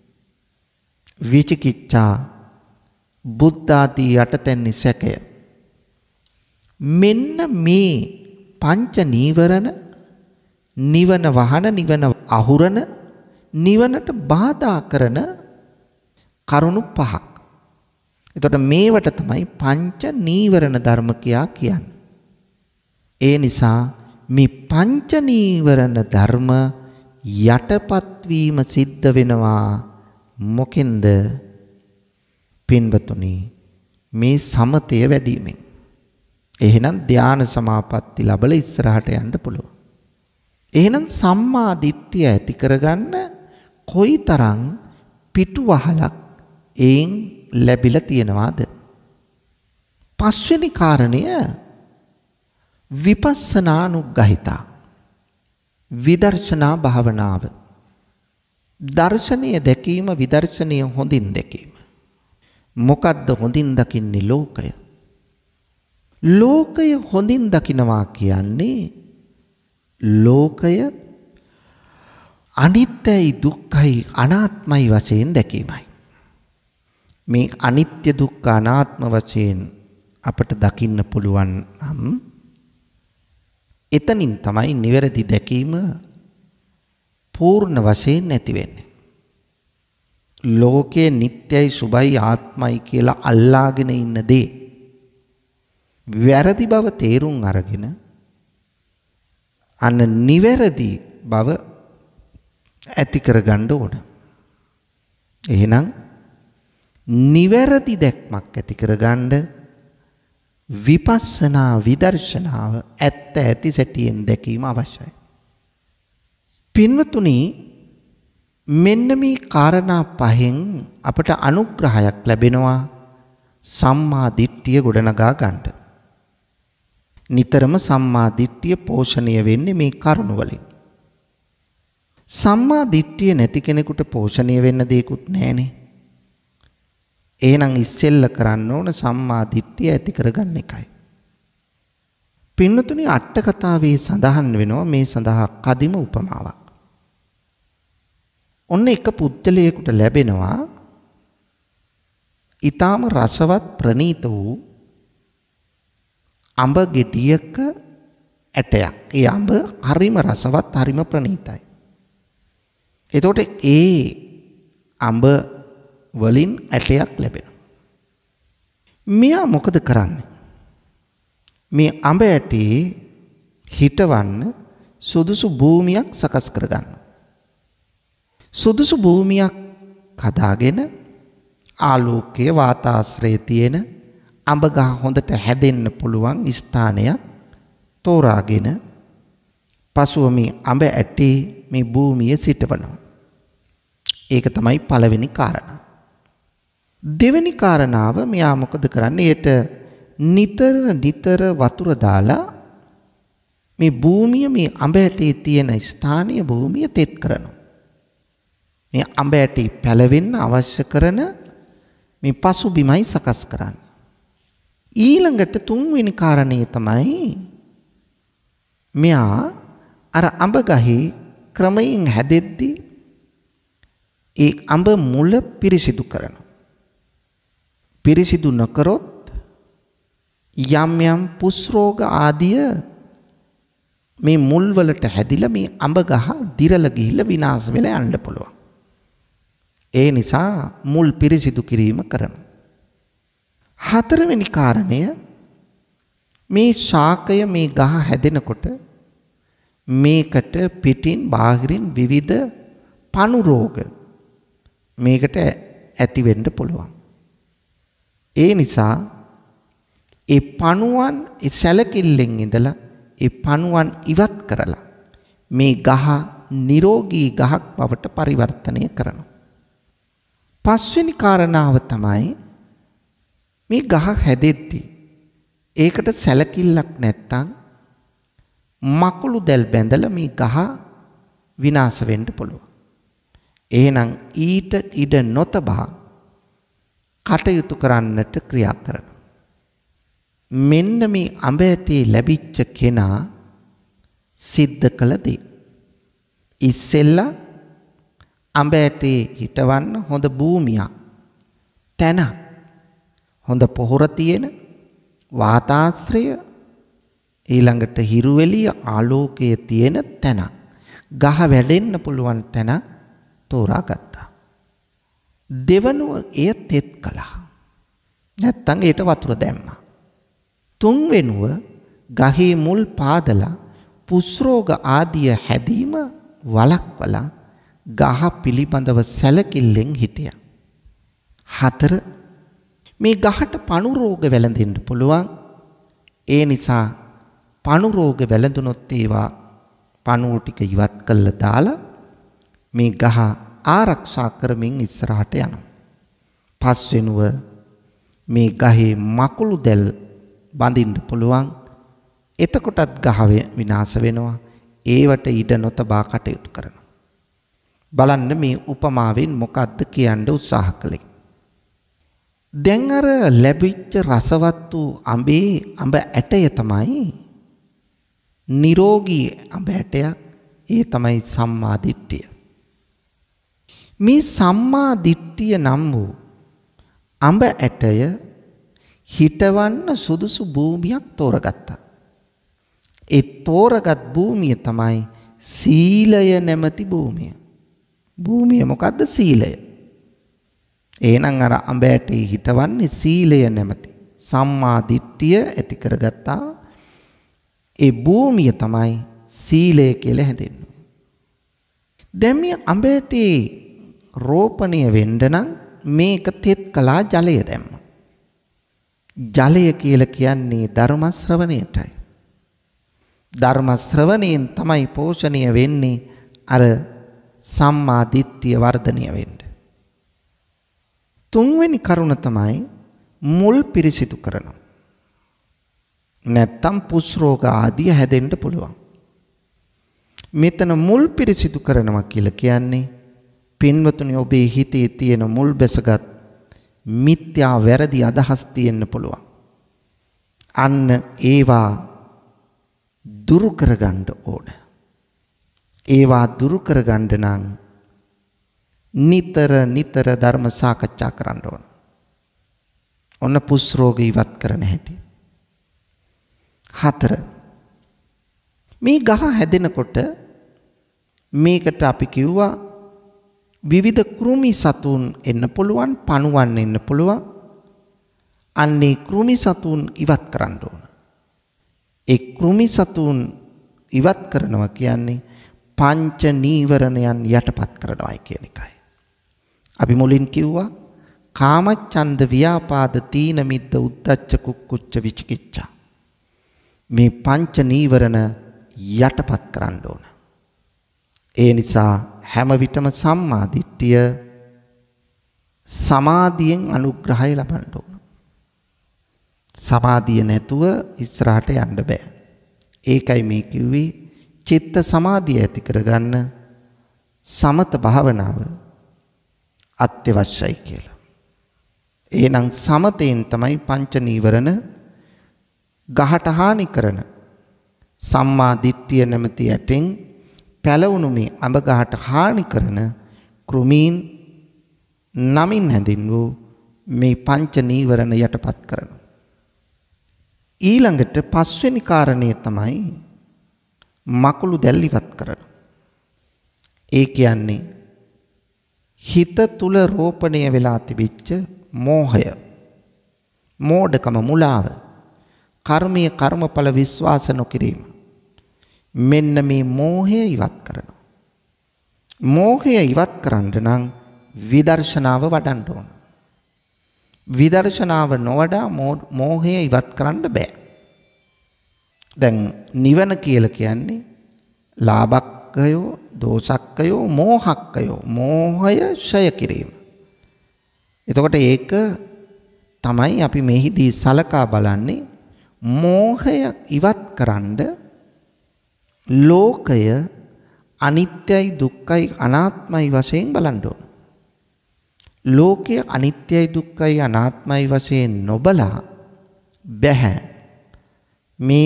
විචිකිච්ඡා බුද්ධ ආදී යටතැන්නි සැකය. මෙන්න මේ පංච නීවරණ නිවන වහන, නිවන අහුරන, නිවනට බාධා කරන කරුණු පහක්. එතකොට මේවට තමයි පංච නීවරණ ධර්ම කියා කියන්නේ. ඒ නිසා මේ පංච නීවරණ ධර්ම යටපත් වීම සිද්ධ වෙනවා මොකෙන්ද? පින්වතුනි, මේ සමතය වැඩිවීමෙන්. එහෙනම් ධානා සමාපatti ලැබලා ඉස්සරහට යන්න පුළුවන්. එහෙනම් සම්මා දිට්ඨිය ඇති කරගන්න කොයිතරම් පිටුවහලක් එයින් ලැබිලා තියෙනවාද? පස්වෙනි කාරණය විපස්සනානුග්‍රහිතා විදර්ශනා භාවනාව. දර්ශනීය දැකීම, විදර්ශනීය හොඳින් දැකීම. මොකද්ද හොඳින් දකින්නේ? ලෝකය. ලෝකය හොඳින් දකිනවා කියන්නේ ලෝකය අනිත්‍යයි, දුක්ඛයි, අනාත්මයි වශයෙන් දැකීමයි. මේ අනිත්‍ය, දුක්ඛ, අනාත්ම වශයෙන් අපට දකින්න පුළුවන් නම් එතනින් තමයි නිවැරදි දැකීම පූර්ණ වශයෙන් නැති වෙන්නේ. ලෝකයේ නිට්ටයයි, සුභයි, ආත්මයි කියලා අල්ලාගෙන ඉන්න දේ වැරදි බව තේරුම් අරගෙන අන්න නිවැරදි බව ඇති කරගන්න ඕන. එහෙනම් නිවැරදි දැක්මක් ඇති කරගන්න විපස්සනා විදර්ශනාව ඇත්ත ඇති සැටියෙන් දැකීම අවශ්‍යයි. පින්වතුනි, මෙන්න මේ කාරණා පහෙන් අපට අනුග්‍රහයක් ලැබෙනවා සම්මා දිට්ඨිය ගොඩනගා ගන්න. නිතරම සම්මා දිට්ඨිය පෝෂණය වෙන්නේ මේ කරුණ වලින්. සම්මා දිට්ඨිය නැති කෙනෙකුට පෝෂණය වෙන්න දෙයක්වත් නැහනේ. එහෙනම් ඉස්සෙල්ල කරන්න ඕන සම්මා දිට්ඨිය ඇති කරගන්න එකයි. පින්නතුනි, අට කතාවේ සඳහන් වෙනවා මේ සඳහා කදිම උපමාවක්. ඔන්න එක පුද්ගලයෙකුට ලැබෙනවා ඊටාම රසවත් ප්‍රණීත වූ අඹ ගෙඩියක ඇටයක්. ඒ අඹ හරිම රසවත්, හරිම ප්‍රණීතයි. එතකොට ඒ අඹ වලින් ඇටයක් ලැබෙනවා. මෙයා මොකද කරන්නේ? මේ අඹ ඇටේ හිටවන්න සුදුසු භූමියක් සකස් කරගන්නවා. සුදුසු භූමියක් හදාගෙන ආලෝකයේ වාතාශ්‍රය තියෙන අඹ ගහ හොඳට හැදෙන්න පුළුවන් ස්ථානයක් තෝරාගෙන පසුව මේ අඹ ඇටේ මේ භූමිය සිටවනවා. ඒක තමයි පළවෙනි කාරණා. දෙවෙනි කාරණාව, මෙයා මොකද කරන්නේ? ඒට නිතර නිතර වතුර දාලා මේ භූමිය, මේ අඹ ඇටේ තියෙන ස්ථානීය භූමිය තෙත් කරනවා. මේ අඹ ඇටේ පැලවෙන්න අවශ්‍ය කරන මේ පසුබිමයි සකස් කරන්නේ. ඊළඟට තුන්වෙනි කාරණේ තමයි මෙයා අර අඹ ගහේ ක්‍රමයෙන් හැදෙද්දී ඒ අඹ මුල පිරිසිදු කරනවා. පිරිසිදු නොකරොත් යම් යම් පුස් රෝග ආදිය මේ මුල් වලට හැදිලා මේ අඹ ගහ දිරලා ගිහිල්ලා විනාශ වෙලා යන්න පුළුවන්. ඒ නිසා මුල් පිරිසිදු කිරීම කරනවා. හතරවෙනි කාරණය මේ ශාකය මේ ගහ හැදෙනකොට මේකට පිටින් බාහිරින් විවිධ පණු රෝග මේකට ඇති වෙන්න පුළුවන්. ඒ නිසා ඒ පණුවන් ඒ සැලකිල්ලෙන් ඉඳලා ඒ පණුවන් ඉවත් කරලා මේ ගහ නිරෝගී ගහක් බවට පරිවර්තනය කරනවා. පස්වෙනි කාරණාව තමයි මේ ගහ හැදෙද්දී ඒකට සැලකිල්ලක් නැත්තම් මකුළු දැල් බැඳලා මේ ගහ විනාශ වෙන්න පුළුවන්. එහෙනම් ඊට ඉඩ නොතබා කටයුතු කරන්නට ක්‍රියා කරනවා. මෙන්න මේ අඹ ඇටේ ලැබිච්ච කෙනා සිද්ධ කළ දේ. ඉස්සෙල්ලා අඹ ඇටේ හිටවන්න හොඳ භූමියක් තැන හොඳ පොහොර තියෙන වාතාශ්‍රය ඊළඟට හිරුවෙලිය ආලෝකයේ තියෙන තැන ගහ වැඩෙන්න පුළුවන් තැන තෝරාගත්තා. දෙවනුව එය තෙත් කළා. නැත්තම් ඒට වතුර දැම්මා. තුන්වෙනුව ගහේ මුල් පාදලා පුස් රෝග ආදිය හැදීම වළක්වලා ගහ පිළිබඳව සැලකිල්ලෙන් හිටියා. හතර මේ ගහට පණු රෝග වැළඳෙන්න පුළුවන්. ඒ නිසා පණු රෝග වැළඳුනොත් ඒවා පණුව ටික ඉවත් කළා දාලා මේ ගහ ආරක්ෂා කරමින් ඉස්සරහට යනවා. පස්වෙනුව මේ ගහේ මකුළු දැල් බඳින්න පුළුවන්. එතකොටත් ගහ විනාශ වෙනවා. ඒවට ඉඩ නොතබා කටයුතු කරනවා. බලන්න මේ උපමාවෙන් මොකද්ද කියන්න උත්සාහ කළේ. දැන් අර ලැබිච්ච රසවත් වූ අඹේ අඹ ඇටය තමයි නිරෝගී අඹ ඇටයක්. ඒ තමයි සම්මා දිට්ඨිය. මේ සම්මා දිට්ඨිය නම් වූ අඹ ඇටය හිටවන්න සුදුසු භූමියක් තෝරගත්තා. ඒ තෝරගත් භූමිය තමයි සීලය නැමැති භූමිය. භූමිය මොකද්ද? සීලය. එහෙනම් අර අඹ ඇටේ හිටවන්නේ සීලය නැමැති සම්මා දිට්ඨිය ඇති කරගත්තා. ඒ භූමිය තමයි සීලය කියලා හැදෙන්නේ. දැන් මේ අඹ ඇටේ රෝපණය වෙන්න නම් මේක තෙත් කළා ජලය දැම්මා. ජලය කියලා කියන්නේ ධර්ම ශ්‍රවණයටයි. ධර්ම ශ්‍රවණයෙන් තමයි පෝෂණය වෙන්නේ අර සම්මා දිට්ඨිය වර්ධනය වෙන්නේ. තුන්වෙනි කරුණ තමයි මුල් පිරිසිදු කරනවා. නැත්තම් පුස් රෝග ආදිය හැදෙන්න පුළුවන්. මෙතන මුල් පිරිසිදු කරනවා කියලා කියන්නේ පින්වතුනි ඔබේ හිතේ තියෙන මුල් බැසගත් මිත්‍යා වැරදි අදහස් තියෙන්න පුළුවන්. අන්න ඒවා දුරු කරගන්න ඕන. ඒවා දුරු කරගන්න නම් නිතර නිතර ධර්ම සාකච්ඡා කරන්න ඕන. ඔන්න පුස් රෝග ඉවත් කරන හැටි. හතර මේ ගහ හැදෙනකොට මේකට අපි කිව්වා විවිධ කෘමි සතුන් එන්න පුළුවන්, පණුවන් එන්න පුළුවන්. අන්නේ කෘමි සතුන් ඉවත් කරන්න ඕන. ඒ කෘමි සතුන් ඉවත් කරනවා කියන්නේ පංච නීවරණයන් යටපත් කරනවායි කියන එකයි. අපි මුලින් කිව්වා කාමච්ඡන්ද ව්‍යාපාද තීන මිද්ද උද්ධච්ච කුක්කුච්ච විචිකිච්ඡා. මේ පංච නීවරණ යටපත් කරන්න ඕන. ඒ නිසා හැම විටම සම්මා දිට්ඨිය සමාධියෙන් අනුග්‍රහය ලබන්න ඕන. සමාධිය නැතුව ඉස්සරහට යන්න බෑ. ඒකයි මේ කිව්වේ චිත්ත සමාධිය ඇති කරගන්න සමත භාවනාව අත්‍යවශ්‍යයි කියලා. එහෙනම් සමතෙන් තමයි පංච නීවරණ ගහට හානි කරන සම්මා දිට්ඨිය නැමැති ඇටෙන් පැලවුණු මේ අඹ ගහට හානි කරන කෘමීන් නමින් හැඳින් වූ මේ පංච නීවරණ යටපත් කරනවා. ඊළඟට පස්වෙනි කාරණේ තමයි මකුළු දැල් ඉවත් කරනවා. ඒ කියන්නේ හිත තුල රෝපණය වෙලා තිබිච්ච මෝහය, මෝඩකම, මුලාව, කර්මීය කර්මඵල විශ්වාස නොකිරීම. මෙන්න මේ මෝහය ඉවත් කරනවා. මෝහය ඉවත් කරන්න නම් විදර්ශනාව වඩන්න ඕන. විදර්ශනාව නොවඩා මෝහය ඉවත් කරන්න බෑ. දැන් නිවන කියලා කියන්නේ ලාභක්කයෝ, දෝසක්කයෝ, මෝහක්කයෝ. මෝහය ඡය කිරීම. එතකොට ඒක තමයි අපි මෙහිදී සලකා බලන්නේ. මෝහය ඉවත් කරන්න ලෝකය අනිත්‍යයි, දුක්ඛයි, අනාත්මයි වශයෙන් බලන්න ඕන. ලෝකය අනිත්‍යයි, දුක්ඛයි, අනාත්මයි වශයෙන් නොබලා බෑ මේ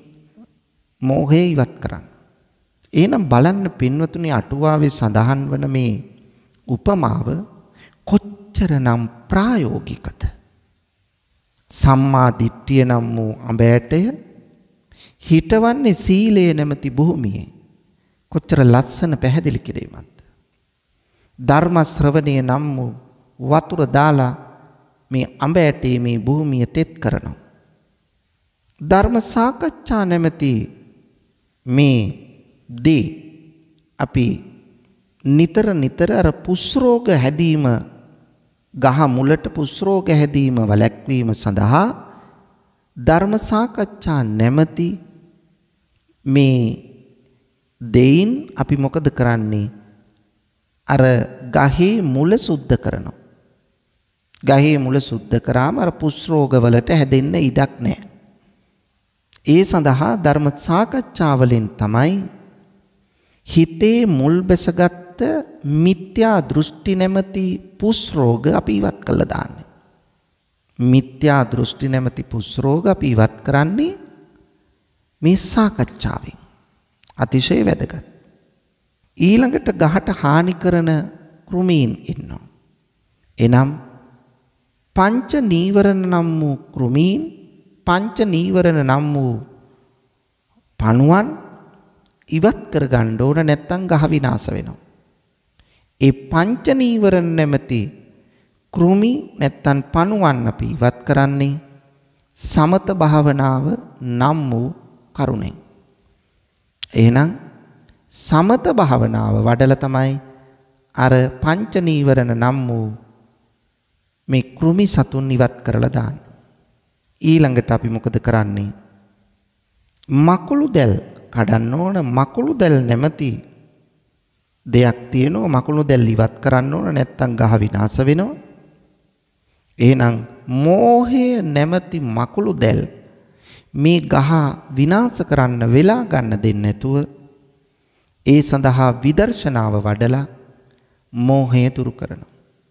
මෝහය ඉවත් කරන්න. එහෙනම් බලන්න පින්වතුනි, අටුවාවේ සඳහන් වන මේ උපමාව කොච්චරනම් ප්‍රායෝගිකද? සම්මා දිට්ඨිය නම් වූ අඹෑටය හිටවන්නේ සීලය නැමැති භූමියේ. කොච්චර ලස්සන පැහැදිලි කිරීමක්ද? ධර්ම ශ්‍රවණය නම් වූ වතුර දාලා මේ අඹෑටේ මේ භූමිය තෙත් කරනවා. ධර්ම සාකච්ඡා නැමැති මේ දේ අපි නිතර නිතර අර පුස්රෝග හැදීම, ගහ මුලට පුස්රෝග හැදීම වැළැක්වීම සඳහා ධර්ම සාකච්ඡා නැමැති මේ දෙයින් අපි මොකද කරන්නේ? අර ගහේ මුල සුද්ධ කරනවා. ගහේ මුල සුද්ධ කරාම අර පුස්රෝග වලට හැදෙන්න ඉඩක් නැහැ. ඒ සඳහා ධර්ම සාකච්ඡාවලින් තමයි හිතේ මුල් බැසගත් මිත්‍යා දෘෂ්ටි නැමැති පුස්රෝග අපි ඉවත් කළා දාන්නේ. මිත්‍යා දෘෂ්ටි නැමැති පුස්රෝග අපි ඉවත් කරන්නේ මේ සාකච්ඡාවෙන්. අතිශය වැදගත්. ඊළඟට ගහට හානි කරන කෘමීන් ඉන්නවා. එනම් පංච නීවරණ නම් වූ කෘමීන්, පංච නීවරණ නම් වූ පණුවන් ඉවත් කර ගන්න ඕන, නැත්නම් ගහ විනාශ වෙනවා. ඒ පංච නීවරණ නැමැති කෘමි නැත්නම් පණුවන් අපි ඉවත් කරන්නේ සමත භාවනාව නම් වූ කරුණෙන්. එහෙනම් සමත භාවනාව වඩලා තමයි අර පංච නීවරණ නම් වූ මේ කෘමි සතුන් ඉවත් කරලා දාන්නේ. ඊළඟට අපි මොකද කරන්නේ? මකුළු දැල් කඩන්න ඕන. මකුළු දැල් නැමැති දෙයක් තියෙනවා. මකුළු දැල් ඉවත් කරන්න ඕන, නැත්නම් ගහ විනාශ වෙනවා. එහෙනම් මෝහය නැමැති මකුළු දැල් මේ ගහ විනාශ කරන්න වෙලා ගන්න දෙන්නේ නැතුව ඒ සඳහා විදර්ශනාව වඩලා මෝහය දුරු කරනවා.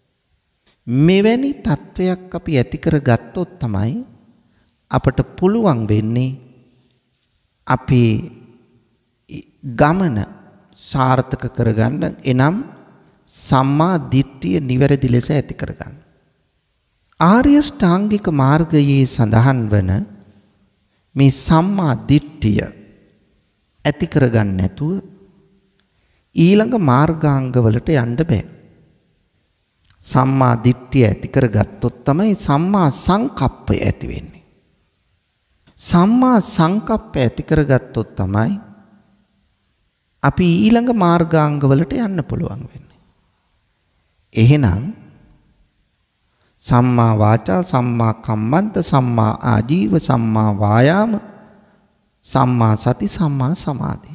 මෙවැනි තත්වයක් අපි ඇති කරගත්තොත් තමයි අපට පුළුවන් වෙන්නේ අපේ ගමන සාර්ථක කරගන්න. එනම් සම්මා දිට්ඨිය නිවැරදි ලෙස ඇති කරගන්න. ආර්ය ශ්‍රාංගික මාර්ගයේ සඳහන් වන මේ සම්මා දිට්ඨිය ඇති කරගන්න නැතුව ඊළඟ මාර්ගාංගවලට යන්න බෑ. සම්මා දිට්ඨිය ඇති කරගත්තොත් තමයි සම්මා සංකප්පය ඇති වෙන්නේ. සම්මා සංකප්පය ඇති කරගත්තොත් තමයි අපි ඊළඟ මාර්ගාංගවලට යන්න පුළුවන් වෙන්නේ. එහෙනම් සම්මා වාචා, සම්මා කම්මන්ත, සම්මා ආජීව, සම්මා වායාම, සම්මා සති, සම්මා සමාධි.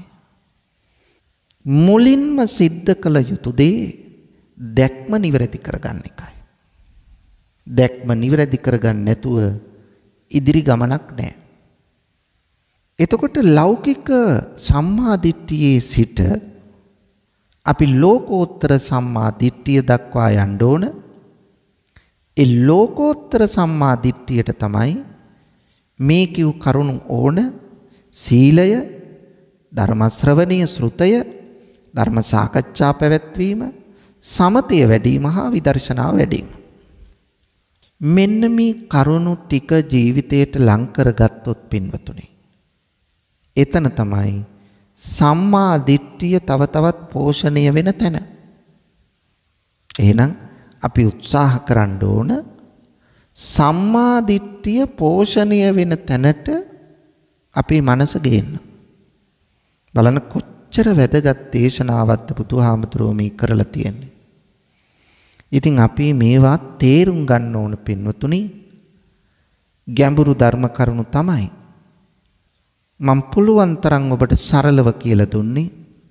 මුලින්ම සිද්ධ කළ යුතු දේ දැක්ම නිවැරදි කරගන්න එකයි. දැක්ම නිවැරදි කරගන්න නැතුව ඉදිරි ගමනක් නැහැ. එතකොට ලෞකික සම්මා දිට්ඨියේ සිට අපි ලෝකෝත්තර සම්මා දිට්ඨිය දක්වා යන්න ඕන. ඒ ලෝකෝත්තර සම්මා දිට්ඨියට තමයි මේ කිව් කරුණු ඕන සීලය, ධර්ම ශ්‍රවණය, ශ්‍රුතය, ධර්ම සාකච්ඡා පැවැත්වීම, සමතය වැඩිම හා විදර්ශනාව වැඩිම. මෙන්න මේ කරුණු ටික ජීවිතයට ලං කරගත්තොත් පින්වතුනි, එතන තමයි සම්මා දිට්ඨිය තව තවත් පෝෂණය වෙන තැන. එහෙනම් අපි උත්සාහ කරන්න ඕන සම්මා දිට්ඨිය පෝෂණය වෙන තැනට අපේ මනස ගේන්න. බලන්න කොච්චර වැදගත් දේශනාවක්ද බුදුහාමුදුරුවෝ මේ කරලා තියෙන්නේ. ඉතින් අපි මේවා තේරුම් ගන්න ඕන පින්වතුනි. ගැඹුරු ධර්ම කරුණු තමයි මම පුළුවන් තරම් ඔබට සරලව කියලා දුන්නේ.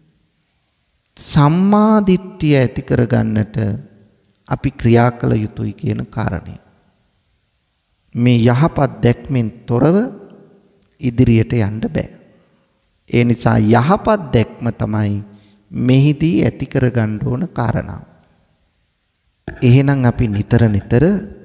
සම්මා දිට්ඨිය ඇති කරගන්නට අපි ක්‍රියා කළ යුතුයි කියන කාරණය. මේ යහපත් දැක්මෙන් තොරව ඉදිරියට යන්න බෑ. ඒ නිසා යහපත් දැක්ම තමයි මෙහිදී ඇති කරගන්න ඕන කාරණාව. එහෙනම් අපි නිතර නිතර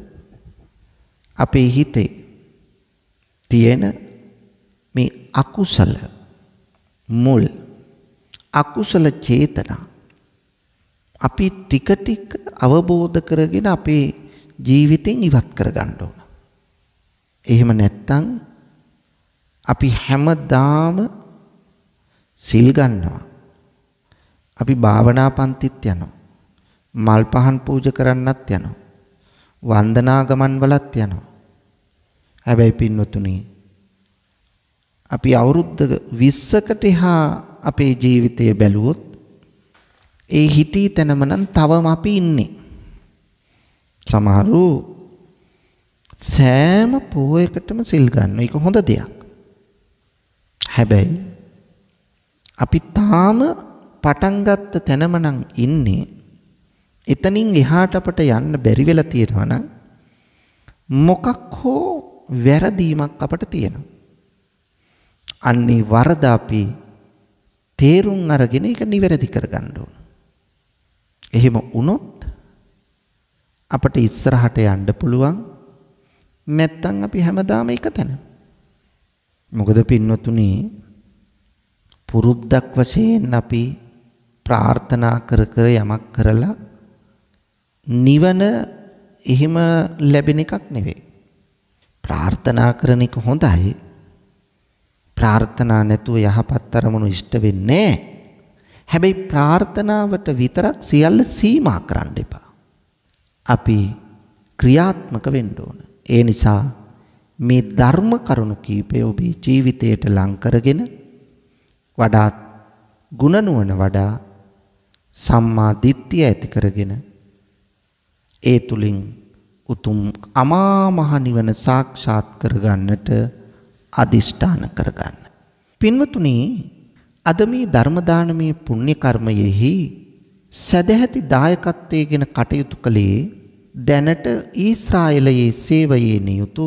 අපේ හිතේ තියෙන මේ අකුසල මුල් අකුසල චේතනා අපි ටික ටික අවබෝධ කරගෙන අපේ ජීවිතෙන් ඉවත් කරගන්න ඕන. එහෙම නැත්නම් අපි හැමදාම සිල් ගන්නවා. අපි භාවනා පන්තිත් යනවා. මල් පහන් පූජා කරන්නත් යනවා. වන්දනා ගමන් වලත් යනවා. හැබැයි පින්වතුනි, අපි අවුරුද්ද විස්සකට එහා අපේ ජීවිතය බැලුවොත් ඒ හිතී තැනම නම් තවම අපි ඉන්නේ. සමහරු සෑම පොයකටම සිල් ගන්නවා. ඒක හොඳ දෙයක්. හැබැයි අපි තාම පටන් ගත්ත තැනම නම් ඉන්නේ. එතනින් එහාට අපට යන්න බැරි වෙලා තියෙනවා නම් මොකක් හෝ වැරදීමක් අපට තියෙනවා. අන්නේ වරද අපි තේරුම් අරගෙන ඒක නිවැරදි කරගන්න ඕන. එහෙම වුණොත් අපට ඉස්සරහට යන්න පුළුවන්. නැත්තම් අපි හැමදාම එක තැන. මොකද පින්වතුනි, පුරුද්දක් වශයෙන් අපි ප්‍රාර්ථනා කර කර යමක් කරලා නිවන එහෙම ලැබෙන එකක් නෙවෙයි. ප්‍රාර්ථනා කරන එක හොඳයි. ප්‍රාර්ථනා නැතුව යහපත් අරමුණු ඉෂ්ට වෙන්නේ නැහැ. හැබැයි ප්‍රාර්ථනාවට විතරක් සියල්ල සීමා කරන්න එපා. අපි ක්‍රියාත්මක වෙන්න ඕන. ඒ නිසා මේ ධර්ම කරුණු කීපය ඔබේ ජීවිතයට ලං කරගෙන වඩාත් ගුණ නුවණ වඩා සම්මා දිට්ඨිය ඇති කරගෙන ඒ තුලින් උතුම් අමා මහ නිවන සාක්ෂාත් කරගන්නට අදිෂ්ඨාන කරගන්න. පින්වතුනි, අද මේ ධර්ම දානමය පුණ්‍ය කර්මයෙහි සදැහැති දායකත්වයෙන් කටයුතු කළේ දැනට ඊශ්‍රායලයේ සේවයේ නියුතු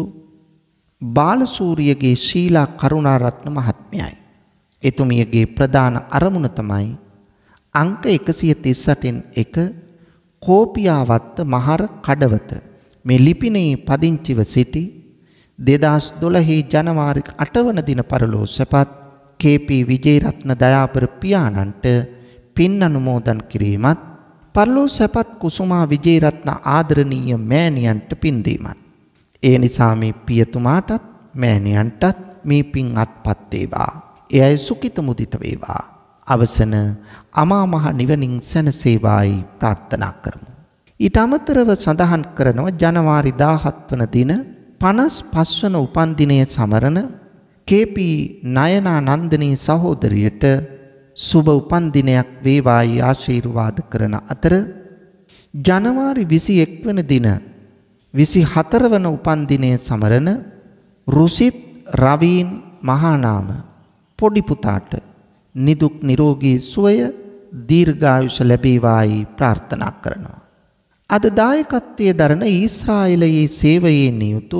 බාලසූරියගේ ශීලා කරුණාරත්න මහත්මයයි. එතුමියගේ ප්‍රධාන අරමුණ තමයි අංක එකසිය තිස් අටෙන් එක කෝපියාවත්ත මහර කඩවත මේ ලිපිනයේ පදිංචිව සිටි දෙදහස් දොළහ ජනවාරි අට වන දින පරලෝ සැපත් කේ.පී. විජේරත්න දයාබර පියාණන්ට පින් අනුමෝදන් කිරීමත්, පරලෝ සැපත් කුසුමා විජේරත්න ආදරණීය මෑණියන්ට පින් දීමත්. ඒ නිසා මේ පියතුමාටත් මෑණියන්ටත් මේ පින් අත්පත් වේවා. එයයි සුඛිත මුදිත වේවා. අවසන අමා මහ නිවනින් සැනසේවායි ප්‍රාර්ථනා කරමු. ඊට අමතරව සඳහන් කරනවා ජනවාරි දාහත් වන දින පනස් පස් වන උපන්දිනය සමරන කේ.පී. නයනා නන්දනී සහෝදරියට සුබ උපන්දිනයක් වේවායි ආශිර්වාද කරන අතර ජනවාරි විසි එක් වන දින විසි හතර වන උපන්දිනය සමරන රුසිත් රවීන් මහානාම පොඩි පුතාට නිදුක් නිරෝගී සුවය දීර්ඝායුෂ ලැබේවායි ප්‍රාර්ථනා කරනවා. අද දායකත්වයේ දරන ඊශ්‍රායලයේ සේවයේ නියුතු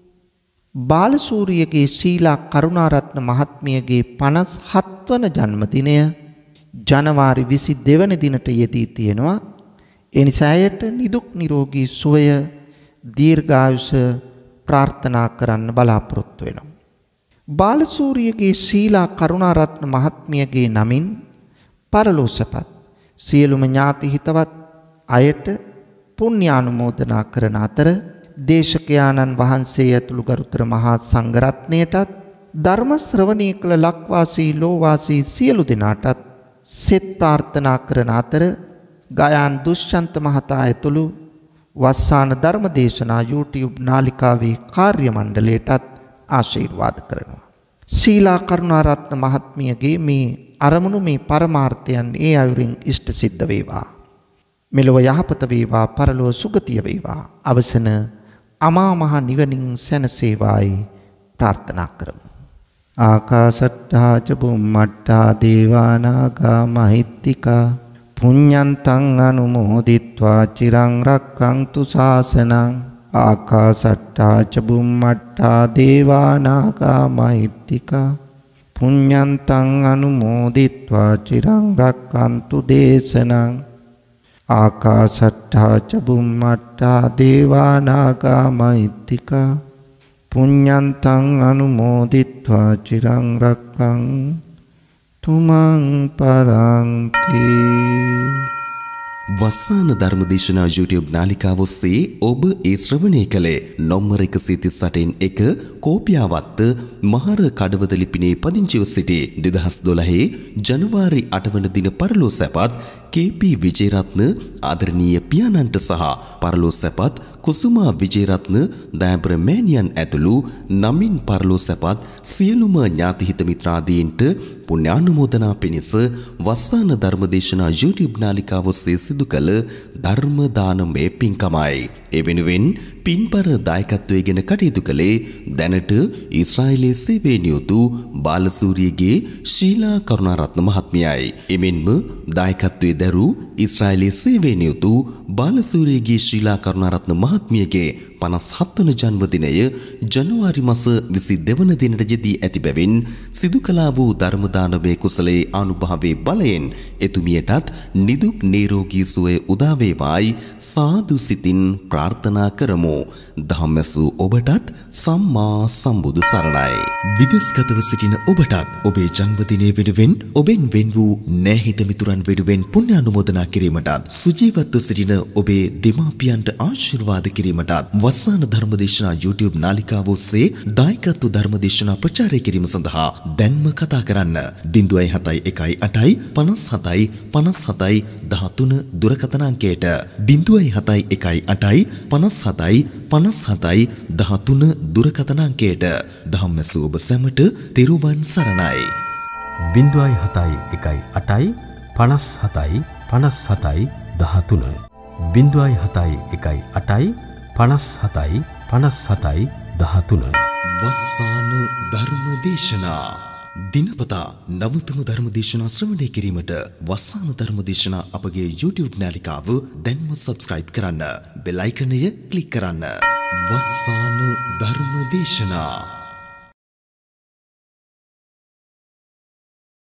බාලසූරියගේ ශීලා කරුණාරත්න මහත්මියගේ පනස් හත් වන ජන්මදිනය ජනවාරි විසි දෙක වන දිනට යෙදී තියෙනවා. ඒ නිසා ඇයට නිදුක් නිරෝගී සුවය දීර්ඝායුෂ ප්‍රාර්ථනා කරන්න බලාපොරොත්තු වෙනවා. බාලසූරියගේ ශීලා කරුණාරත්න මහත්මියගේ නමින් පරලෝසපත් සියලුම ඥාති හිතවත් අයට පුණ්‍යානුමෝදනා කරන අතර දේශකයාණන් වහන්සේ ඇතුළු ගරුතර මහා සංඝරත්නයටත් ධර්ම ශ්‍රවණය කළ ලක්වාසී ලෝවාසී සියලු දෙනාටත් සෙත් ප්‍රාර්ථනා කරන අතර ගයාන් දුෂ්යන්ත මහතා ඇතුළු වස්සාන ධර්ම දේශනා YouTube නාලිකාවේ කාර්ය මණ්ඩලයටත් ආශිර්වාද කරනවා. ශීලා කරුණාරත්න මහත්මියගේ මේ අරමුණු මේ පරමාර්ථයන් ඒ අයුරින් ඉෂ්ට සිද්ධ වේවා. මෙලොව යහපත වේවා, පරලොව සුගතිය වේවා. අවසන අමා මහ නිවනින් සැනසේවායි ප්‍රාර්ථනා කරමු. ආකාශට්ටා ච බුම්මට්ටා දේවා නාග මහිත්‍තිකා පුඤ්ඤන්තං අනුමෝදිත්වා චිරං රක්ඛන්තු ශාසනං. ආකාශට්ටා ච බුම්මට්ටා දේවා නාග මහිත්‍තිකා පුඤ්ඤන්තං අනුමෝදිත්වා චිරං රක්ඛන්තු දේශනං. ආකාශට්ටා ච බුම්මට්ටා දේවා නාග මහිත්‍තිකා පුඤ්ඤන්තං අනුමෝදිත්වා චිරං රක්ඛන්තු මං පරන්ති. වස්සාන ධර්මදේශනා YouTube නාලිකාව ඔස්සේ ඔබ ඒ ශ්‍රවණය කළේ නොම්බර එකසිය තිස් අටෙන් එක කෝපියාවත්ත මහර කඩවද ලිපිනේ පදිංචිව සිටි දෙදහස් දොළහේ ජනවාරි අට වන දින පරලෝ සැපත් කේ.පී. විජේරත්න ආදරණීය පියාණන්ට සහ පරලෝ සැපත් කුසුමා විජේරත්න දයාබර මෑණියන් ඇතුළු නමින් පරලෝ සැපත් සියලුම ඥාතිහිත මිත්‍රාදීන්ට පුණ්‍යානුමෝදනා පිණිස වස්සාන ධර්මදේශනා YouTube නාලිකාව ඔස්සේ සිදු කළ ධර්ම දානමය පින්කමයි. ඒ වෙනුවෙන් පින්පර දායකත්වයෙන් කටයුතු කළේ දැනට ඊශ්‍රායලයේ සේවයේ නියුතු බාලසූරියගේ ශීලා කරුණාරත්න මහත්මියයි. එමෙන්ම දායකත්වයේ දරූ ඊශ්‍රායලයේ සේවයේ නියුතු බාලසූරියගේ ශීලා කරුණාරත්න මහත්මියගේ පනස් හත් වන ජන්මදිනය ජනවාරි මාස විසි දෙක වන දිනට යෙදී ඇති බැවින් සිදු කළා වූ ධර්ම දානමය කුසලයේ අනුභවයේ බලයෙන් එතුමියටත් නිදුක් නිරෝගී සුවය උදා වේවායි සාදු සිතින් ප්‍රාර්ථනා කරමු. ධම්මසු ඔබටත් සම්මා සම්බුදු සරණයි. විදේශගතව සිටින ඔබටත් ඔබේ ජන්මදිනය වෙනුවෙන් ඔබෙන් වෙන් වූ නැහිත මිතුරන් වෙනුවෙන් පුණ්‍යානුමෝදනා කිරීමටත් සුජීවත්ව සිටින ඔබේ දෙමාපියන්ට ආශිර්වාද කිරීමටත් වස්සාන ධර්මදේශනා YouTube නාලිකාව ඔස්සේ දායකත්ව ධර්මදේශනා ප්‍රචාරය කිරීම සඳහා දැන්ම කතා කරන්න ज़ीरो सात एक आठ पाँच सात पाँच सात दहतुन දුරකථන අංකයට ज़ीरो सात एक आठ पाँच सात पाँच सात दहतुन දුරකථන අංකයට ධම්මසු ඔබ සැමට තෙරුවන් සරණයි. ज़ीरो सात एक आठ पाँच सात पाँच सात दहतुन ज़ीरो सात एक आठ पाँच सात पाँच सात දහතුන. වස්සාන ධර්මදේශනා දිනපතා නවතම ධර්මදේශනා ශ්‍රවණය කිරීමට වස්සාන ධර්මදේශනා අපගේ YouTube නාලිකාව දැන්ම සබ්ස්ක්‍රයිබ් කරන්න. බෙල් අයිකනය ක්ලික් කරන්න. වස්සාන ධර්මදේශනා